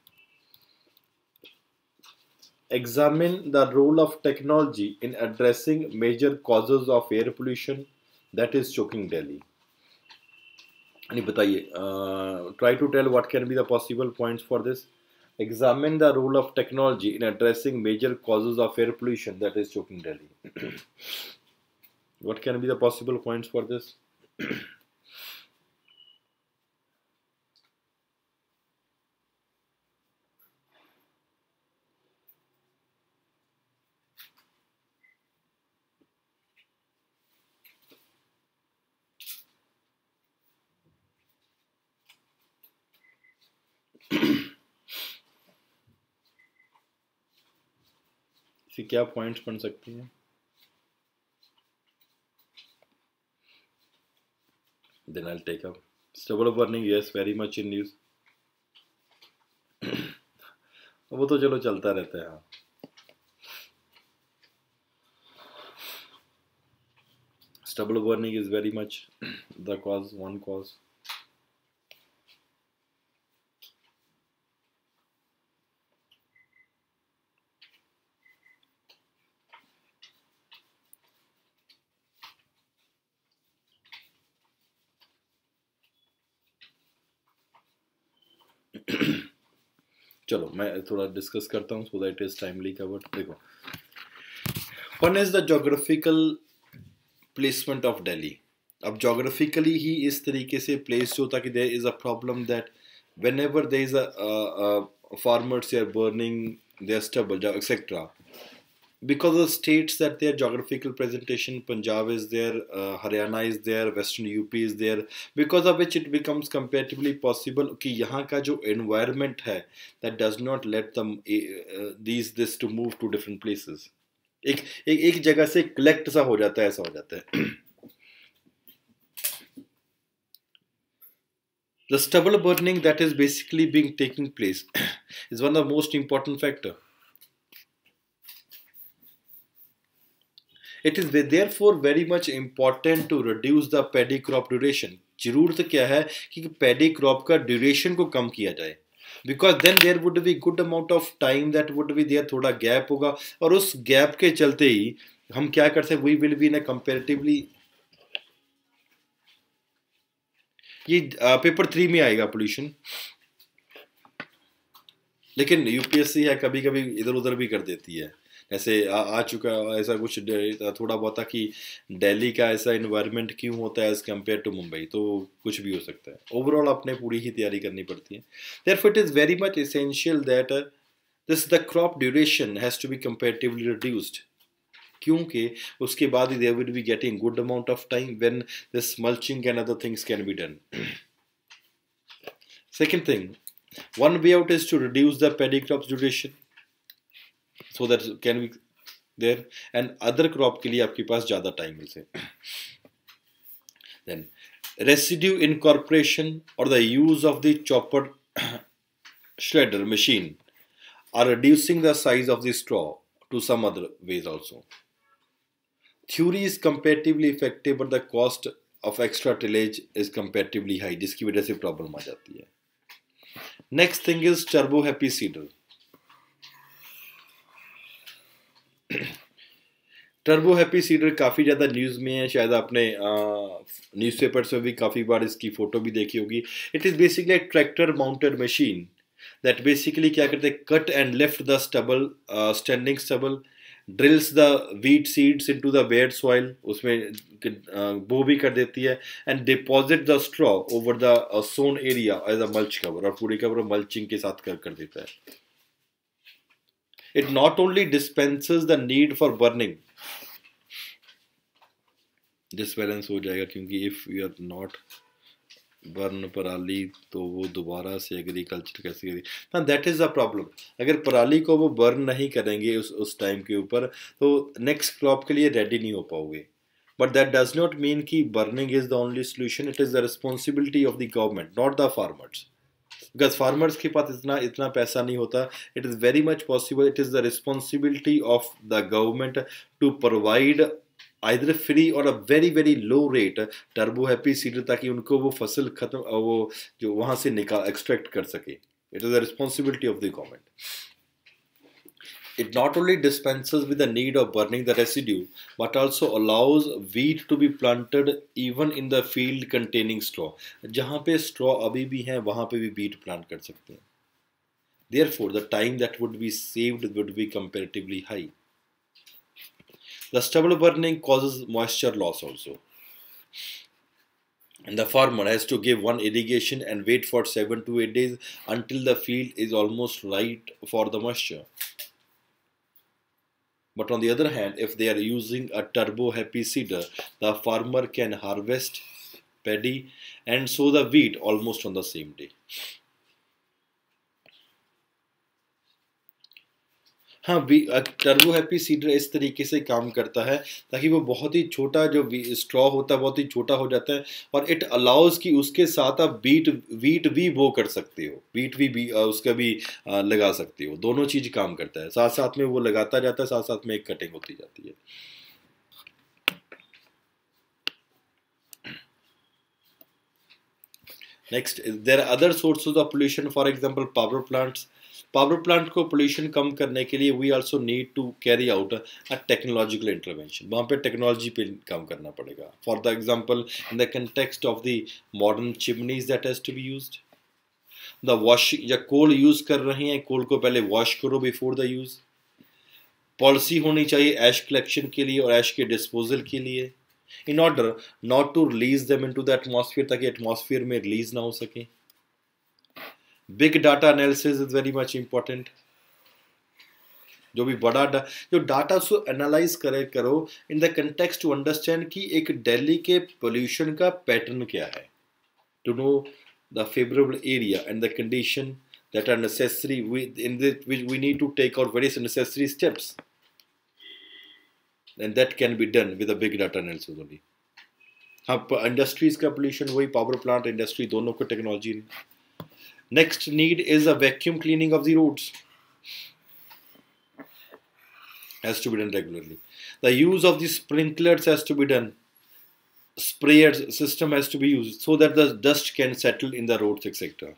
Examine the role of technology in addressing major causes of air pollution that is choking Delhi. नहीं, बताइए, try to tell what can be the possible points for this. Examine the role of technology in addressing major causes of air pollution that is choking Delhi. What can be the possible points for this? इसे क्या points बन सकती हैं? Then I'll take up. Stubble burning, yes, very much in use. वो तो चलो चलता रहता है. हाँ. Stubble burning is very much the cause, one cause. चलो मैं थोड़ा डिस्कस करता हूँ so that it is timely covered. देखो, one is the geographical placement of Delhi. अब geographically ही इस तरीके से placed होता कि there is a problem that whenever there is a, a, a farmers they are burning their stubble et cetera. Because of states that their geographical presentation, Punjab is there, uh, Haryana is there, Western U P is there, because of which it becomes comparatively possible कि यहाँ का जो environment है that does not let them uh, these this to move to different places. एक एक एक जगह से collect सा हो जाता है, ऐसा हो जाता है. The stubble burning that is basically being taking place is one of the most important factor. It is therefore very much important to reduce the paddy crop duration. जरूरत क्या है कि paddy crop का duration को कम किया जाए. Because then there would be good amount of time that would be there, थोड़ा gap होगा और उस gap के चलते ही हम क्या कर सकते, we will be in a comparatively, ये पेपर थ्री में आएगा पोल्यूशन, लेकिन यूपीएससी है कभी कभी इधर उधर भी कर देती है. ऐसे आ, आ चुका ऐसा कुछ थोड़ा बहुत था कि दिल्ली का ऐसा इन्वायरमेंट क्यों होता है एज कम्पेयर टू मुंबई, तो कुछ भी हो सकता है. ओवरऑल अपने पूरी ही तैयारी करनी पड़ती है. Therefore it is very much essential that this the crop duration has to be comparatively reduced, क्योंकि उसके बाद ही there will be getting good amount of time when this mulching and other things can be done. Second thing, one way out is to reduce the paddy crops duration so that can be there, and other crop के लिए आपके पास ज़्यादा time मिल सके. Then residue incorporation or the use of the chopper shredder machine are reducing the size of the straw to some other ways also. Theory is comparatively effective but the cost of extra tillage is comparatively high, जिसकी वजह से problem आ जाती है. Next thing is turbo happy seeder. Turbo happy seeder काफ़ी ज़्यादा news में है, शायद आपने न्यूज़पेपर्स में भी काफ़ी बार इसकी फ़ोटो भी देखी होगी. इट इज़ बेसिकली एक tractor mounted machine that basically क्या करते हैं, cut and lift the stubble, standing stubble, drills the wheat seeds into the bed soil, उसमें बो भी कर देती है, and deposit the straw over the sown area as a mulch cover, और पूरी कवर मल्चिंग के साथ कर कर देता है. It not only dispenses the need for burning, disbalance हो जाएगा क्योंकि if we are not burn पराली तो वो दोबारा से एग्रीकल्चर कैसे करेगी. ना दैट इज़ द प्रॉब्लम. अगर पराली को वो बर्न नहीं करेंगे उस उस टाइम के ऊपर तो नेक्स्ट क्रॉप के लिए रेडी नहीं हो पाओगे. But that does not mean कि burning is the only solution. It is the responsibility of the government, not the farmers. Because farmers के पास इतना इतना पैसा नहीं होता. It is very much possible. It is the responsibility of the government to provide either free or a very very low rate turbo happy seeder ताकि उनको वो फसल खत्म वो जो वहाँ से निकाल एक्सट्रैक्ट कर सके. It is the responsibility of the government. It not only dispenses with the need of burning the residue, but also allows wheat to be planted even in the field containing straw. जहाँ पे straw अभी भी है वहाँ पे भी wheat plant कर सकते हैं. Therefore, the time that would be saved would be comparatively high. The stubble burning causes moisture loss also. And the farmer has to give one irrigation and wait for seven to eight days until the field is almost right for the moisture. But on the other hand, if they are using a turbo happy seeder, the farmer can harvest paddy and sow the wheat almost on the same day. हाँ, we turbo happy seeder इस तरीके से काम करता है ताकि वो बहुत ही छोटा जो स्ट्रॉ होता है बहुत ही छोटा हो जाता है, और इट अलाउज कि उसके साथ आप बीट वीट भी वो कर सकते हो, वीट भी, भी उसका भी आ, लगा सकते हो। दोनों चीज़ काम करता है, साथ साथ में वो लगाता जाता है, साथ साथ में एक कटिंग होती जाती है। Next, there are other sources of pollution, for example power plants. Power plant को पोल्यूशन कम करने के लिए we also need to carry out a technological intervention, वहाँ पे टेक्नोलॉजी पे काम करना पड़ेगा। For the example, in the context of the modern chimneys that has to be used, the wash, या कोल यूज कर रहे हैं, कोल को पहले वॉश करो बिफोर द यूज। पॉलिसी होनी चाहिए ऐश कलेक्शन के लिए और ऐश के डिस्पोजल के लिए, in order not to release them into the atmosphere, ताकि एटमॉस्फेयर में रिलीज ना हो सके। Big data analysis is very much important. जो भी बड़ा डा, जो डाटा उसको एनालाइज करे करो in the context to understand कि एक दिल्ली के पोल्यूशन का पैटर्न क्या है, to know the favourable area and the condition that are necessary, we in this which we need to take out various necessary steps, and that can be done with a big data analysis only. हाँ, industries का pollution वही power plant industry दोनों को technology. Next need is a vacuum cleaning of the roads, has to be done regularly. The use of the sprinklers has to be done. Sprayer system has to be used so that the dust can settle in the roads, et cetera.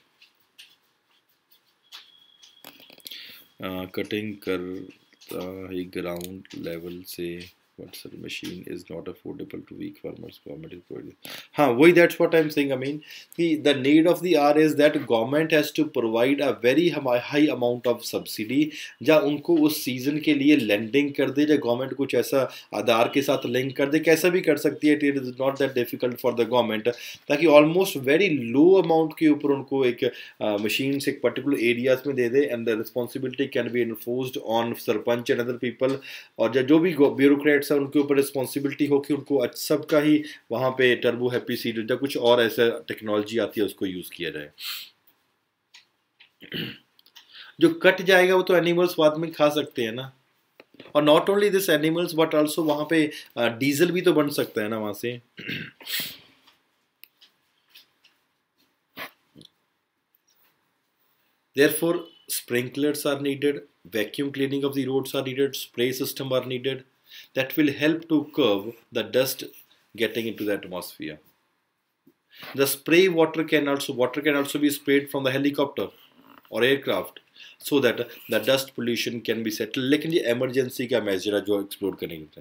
Cutting करता है ground level से, what's machine is not affordable to weak farmers, government is providing. हाँ, वही that's what I am saying. I mean कि the need of the hour is that government has to provide a very high amount of subsidy, जहाँ उनको उस season के लिए landing कर दे, या गवर्नमेंट कुछ ऐसा आधार के साथ लिंक कर दे, कैसा भी कर सकती है, it is not that difficult for the government, ताकि ऑलमोस्ट वेरी लो अमाउंट के ऊपर उनको एक मशीन से एक पर्टिकुलर एरियाज में दे दे, and the responsibility can be enforced on sarpanch and other people, और जो भी ब्यूरोक्रेट्स है उनके ऊपर रिस्पॉन्सिबिलिटी हो कि उनको सबका ही वहाँ पे टर्बो हैप्पी सीड या कुछ और ऐसा टेक्नोलॉजी आती है उसको यूज़ किया जाए। जो कट जाएगा वो तो एनिमल्स बाद में खा सकते हैं ना, और not only this animals but also वहाँ पे डीजल भी तो बन सकता है ना वहाँ से। Therefore, sprinklers are needed, vacuum cleaning of the roads are needed, spray system are needed. That will help to curb the dust getting into the atmosphere. The spray water can also water can also be sprayed from the helicopter or aircraft so that the dust pollution can be settled. लेकिन ये emergency का measure है जो explore करेंगे।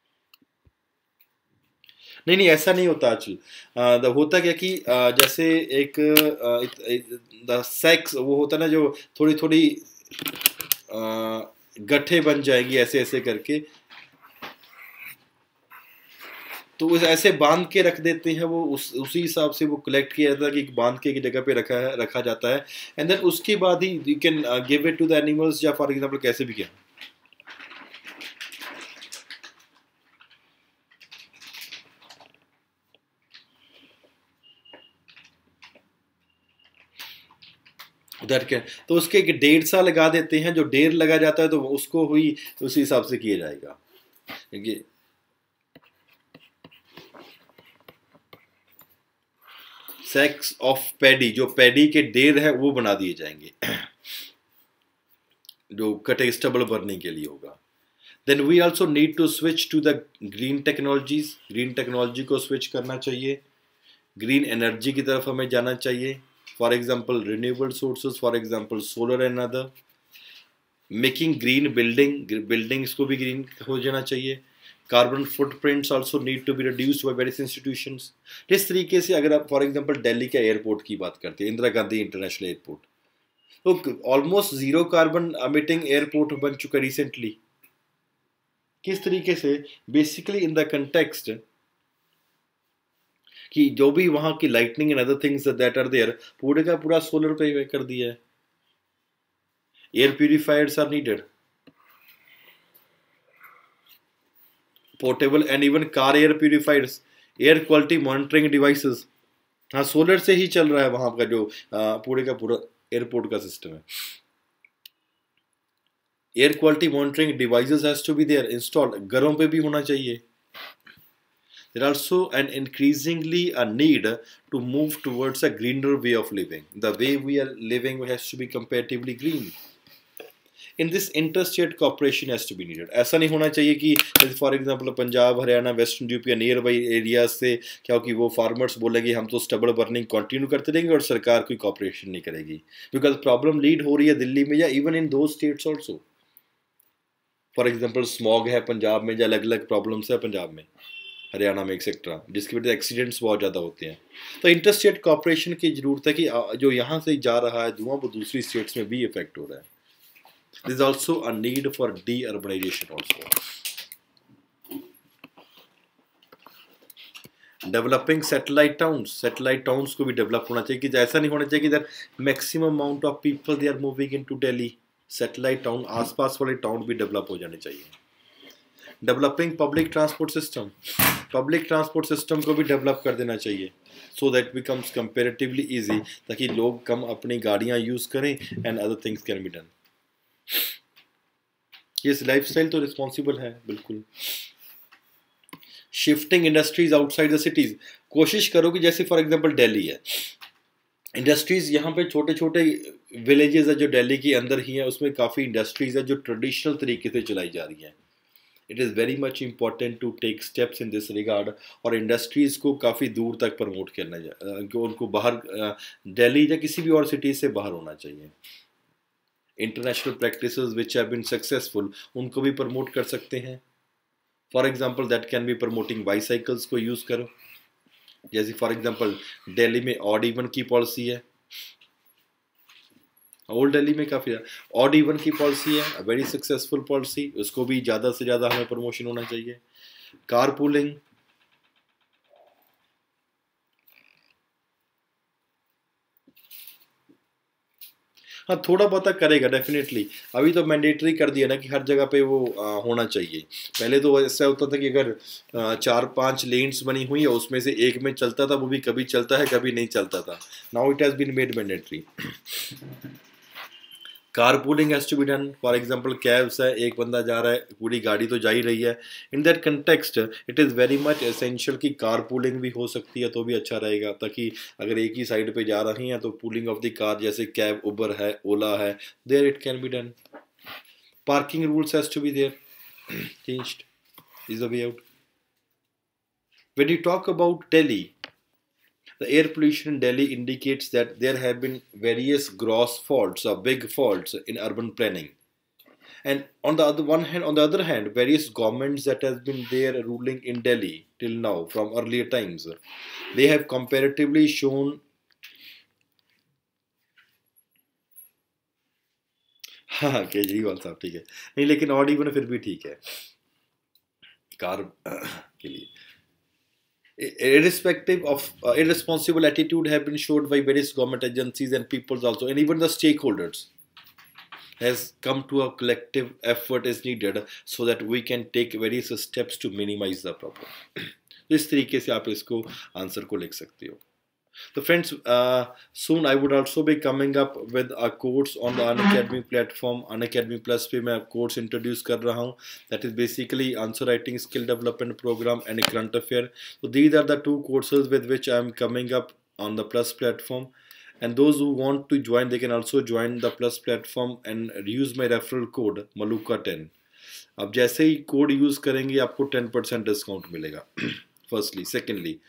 नहीं नहीं ऐसा नहीं होता एक्चुअली। होता क्या कि uh, जैसे एक द सेक्स वो होता ना जो थोड़ी थोड़ी uh, गट्ठे बन जाएंगी ऐसे ऐसे करके, तो उस ऐसे बांध के रख देते हैं वो, उस उसी हिसाब से वो कलेक्ट किया जाता है कि बांध के की जगह पे रखा है रखा जाता है, एंड देन उसके बाद ही you can give it to the animals, या फॉर एग्जांपल कैसे भी किया। दैट कैन, तो उसके एक डेढ़ सा लगा देते हैं, जो डेढ़ लगा जाता है तो उसको हुई उसी हिसाब से किया जाएगा। ये सेक्स ऑफ पैडी, जो पैडी के डेर है वो बना दिए जाएंगे जो कटे स्टबल भरने के लिए होगा। Then we also need to switch to the green technologies, green technology को स्विच करना चाहिए, ग्रीन एनर्जी की तरफ हमें जाना चाहिए, for example renewable sources, for example solar and other. Making green building, buildings को भी ग्रीन हो जाना चाहिए। Carbon footprints also need to be reduced by various institutions. इस तरीके से अगर आप फॉर एग्जांपल दिल्ली के एयरपोर्ट की बात करते हैं, इंदिरा गांधी इंटरनेशनल एयरपोर्ट, तो almost zero carbon emitting airport बन चुका रिसेंटली। किस तरीके से, बेसिकली इन द कंटेक्स्ट कि जो भी वहाँ की lightning and other things that are there पूरे का पूरा सोलर पे कर दिया है। Air purifiers are needed, portable and even car air purifiers, air quality monitoring devices, हाँ सोलर से ही चल रहा है वहाँ का जो पूरे का पूरा एयरपोर्ट का सिस्टम है। Air quality monitoring devices has to be there installed, घरों पे भी होना चाहिए. There also an increasingly a need to move towards a greener way of living. The way we are living has to be comparatively green. In this interstate cooperation has to be needed. ऐसा नहीं होना चाहिए कि जैसे for example Punjab Haryana western UP या nearby areas से क्या हो कि वो फार्मर्स बोलेंगे हम तो स्टबल बर्निंग कंटिन्यू करते रहेंगे और सरकार कोई कॉपरेशन नहीं करेगी, बिकॉज प्रॉब्लम लीड हो रही है दिल्ली में या इवन इन दो states also. For example smog है पंजाब में, या अलग अलग प्रॉब्लम्स है पंजाब में, हरियाणा में एक्सेट्रा, जिसकी वजह से एक्सीडेंट्स बहुत ज़्यादा होते हैं. तो इंटरस्टेट कॉपरेशन की ज़रूरत है कि जो यहाँ से जा रहा है धुआं वो दूसरी स्टेट्स में भी इफेक्ट हो रहा है. There is also a need for de-urbanization also. Developing satellite towns. Satellite towns को भी डेवलप होना चाहिए कि ऐसा नहीं होना चाहिए कि that maximum amount of people they are moving into Delhi. Satellite town आसपास वाले टाउन भी डेवलप हो जाने चाहिए. Developing public transport system. Public transport system को भी डेवलप कर देना चाहिए so that becomes comparatively easy ताकि लोग कम अपनी गाड़ियाँ यूज़ करें and other things can be done. ये लाइफस्टाइल तो रिस्पॉन्सिबल है बिल्कुल. Shifting industries outside the cities. कोशिश करो कि जैसे फॉर एग्जांपल दिल्ली है, इंडस्ट्रीज यहाँ पे छोटे छोटे विलेजेस है जो दिल्ली के अंदर ही है, उसमें काफ़ी इंडस्ट्रीज है जो ट्रेडिशनल तरीके से चलाई जा रही हैं. It is very much important to take steps in this regard और इंडस्ट्रीज को काफ़ी दूर तक प्रमोट करना चाहिए, उनको बाहर दिल्ली या किसी भी और सिटी से बाहर होना चाहिए. International practices which have been successful उनको भी प्रमोट कर सकते हैं. For example that can be promoting bicycles को यूज़ करो. जैसे फॉर एग्जांपल दिल्ली में ऑड इवन की पॉलिसी है, ओल्ड दिल्ली में काफ़ी ऑड इवन की पॉलिसी है, वेरी सक्सेसफुल पॉलिसी, उसको भी ज़्यादा से ज़्यादा हमें प्रमोशन होना चाहिए. कार पूलिंग, हाँ थोड़ा बहुत करेगा डेफिनेटली. अभी तो मैंडेटरी कर दिया ना कि हर जगह पे वो आ, होना चाहिए. पहले तो ऐसा होता था कि अगर आ, चार पांच लेन्स बनी हुई है उसमें से एक में चलता था, वो भी कभी चलता है कभी नहीं चलता था. Now it has been made mandatory. Car pooling has to be done. For example cabs है, एक बंदा जा रहा है पूरी गाड़ी तो जा ही रही है. In that context it is very much essential कि कार पूलिंग भी हो सकती है तो भी अच्छा रहेगा, ताकि अगर एक ही साइड पे जा रही हैं तो पूलिंग ऑफ द कार जैसे कैब उबर है ओला है there it can be done. Parking rules has to be there changed is the way out. When you talk about Delhi, the air pollution in Delhi indicates that there have been various gross faults or big faults in urban planning. And on the other one hand, on the other hand, various governments that has been there ruling in Delhi till now from earlier times, they have comparatively shown हाँ केजरीवाल साहब ठीक है नहीं, लेकिन odd even फिर भी ठीक है कार के लिए. Irrespective of uh, irresponsible attitude have been showed by various government agencies and peoples also, and even the stakeholders has come to a collective effort is needed so that we can take various steps to minimize the problem. इस तरीके से आप इसको answer को लिख सकते हो. So friends, uh, soon I would also be coming up with a course on the Unacademy platform. Unacademy Plus पे मैं course introduce कर रहा हूँ. That is basically answer writing skill development program and a current affair. So these are the two courses with which I am coming up on the Plus platform. And those who want to join, they can also join the Plus platform and use my referral code Maluka ten. अब जैसे ही code use करेंगे आपको ten percent discount मिलेगा. Firstly, secondly,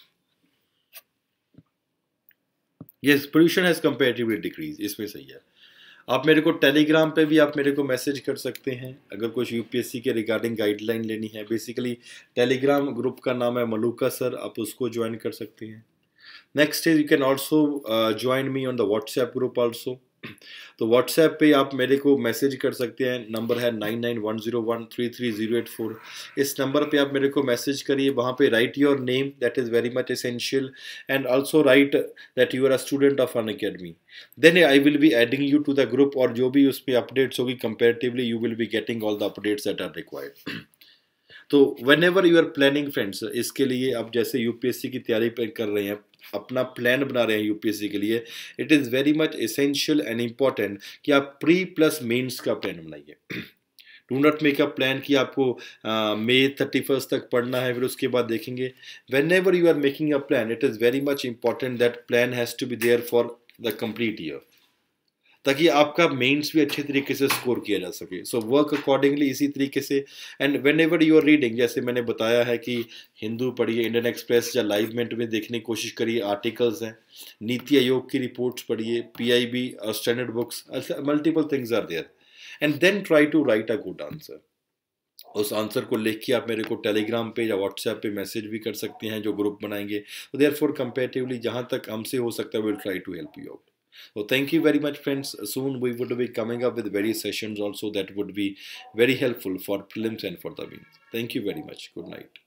yes pollution has comparatively decrease, इसमें सही है. आप मेरे को टेलीग्राम पे भी आप मेरे को मैसेज कर सकते हैं अगर कुछ यूपीएससी के रिगार्डिंग गाइडलाइन लेनी है. बेसिकली टेलीग्राम ग्रुप का नाम है मलूका सर, आप उसको ज्वाइन कर सकते हैं. Next is you can also join me on the WhatsApp group also. तो व्हाट्सएप पे आप मेरे को मैसेज कर सकते हैं. नंबर है nine nine one zero one three three zero eight four. इस नंबर पे आप मेरे को मैसेज करिए. वहाँ पे write your name, that is very much essential, and also write that you are a student of Unacademy. Then I will be adding you to the group, और जो भी उस पर अपडेट्स होगी comparatively you will be getting all the updates that are required. तो when ever you are planning friends, इसके लिए आप जैसे यूपीएससी की तैयारी पे कर रहे हैं, अपना प्लान बना रहे हैं यूपीएससी के लिए, it is very much essential and important कि आप प्री प्लस मेंस का प्लान बनाइए। Do not make a plan कि आपको मई थर्टी फर्स्ट तक पढ़ना है, फिर उसके बाद देखेंगे। Whenever you are making a plan, it is very much important that plan has to be there for the complete year, ताकि आपका मेंस भी अच्छे तरीके से स्कोर किया जा सके। सो वर्क अकॉर्डिंगली इसी तरीके से। And whenever you are reading, जैसे मैंने बताया है कि हिंदू पढ़िए, इंडियन एक्सप्रेस या लाइव मिनट में देखने की कोशिश करिए, आर्टिकल्स हैं, नीति आयोग की रिपोर्ट्स पढ़िए, पी आई बी और standard books, multiple things are there, and then try to write a good answer. उस आंसर को लिख के आप मेरे को टेलीग्राम पे या व्हाट्सएप पे मैसेज भी कर सकते हैं, जो ग्रुप बनाएंगे। तो देयर फॉर कंपेरेटिवली जहाँ तक हमसे हो सकता है, will try to help you out. So thank you very much friends. Soon we would be coming up with various sessions also that would be very helpful for prelims and for the mains. Thank you very much. Good night.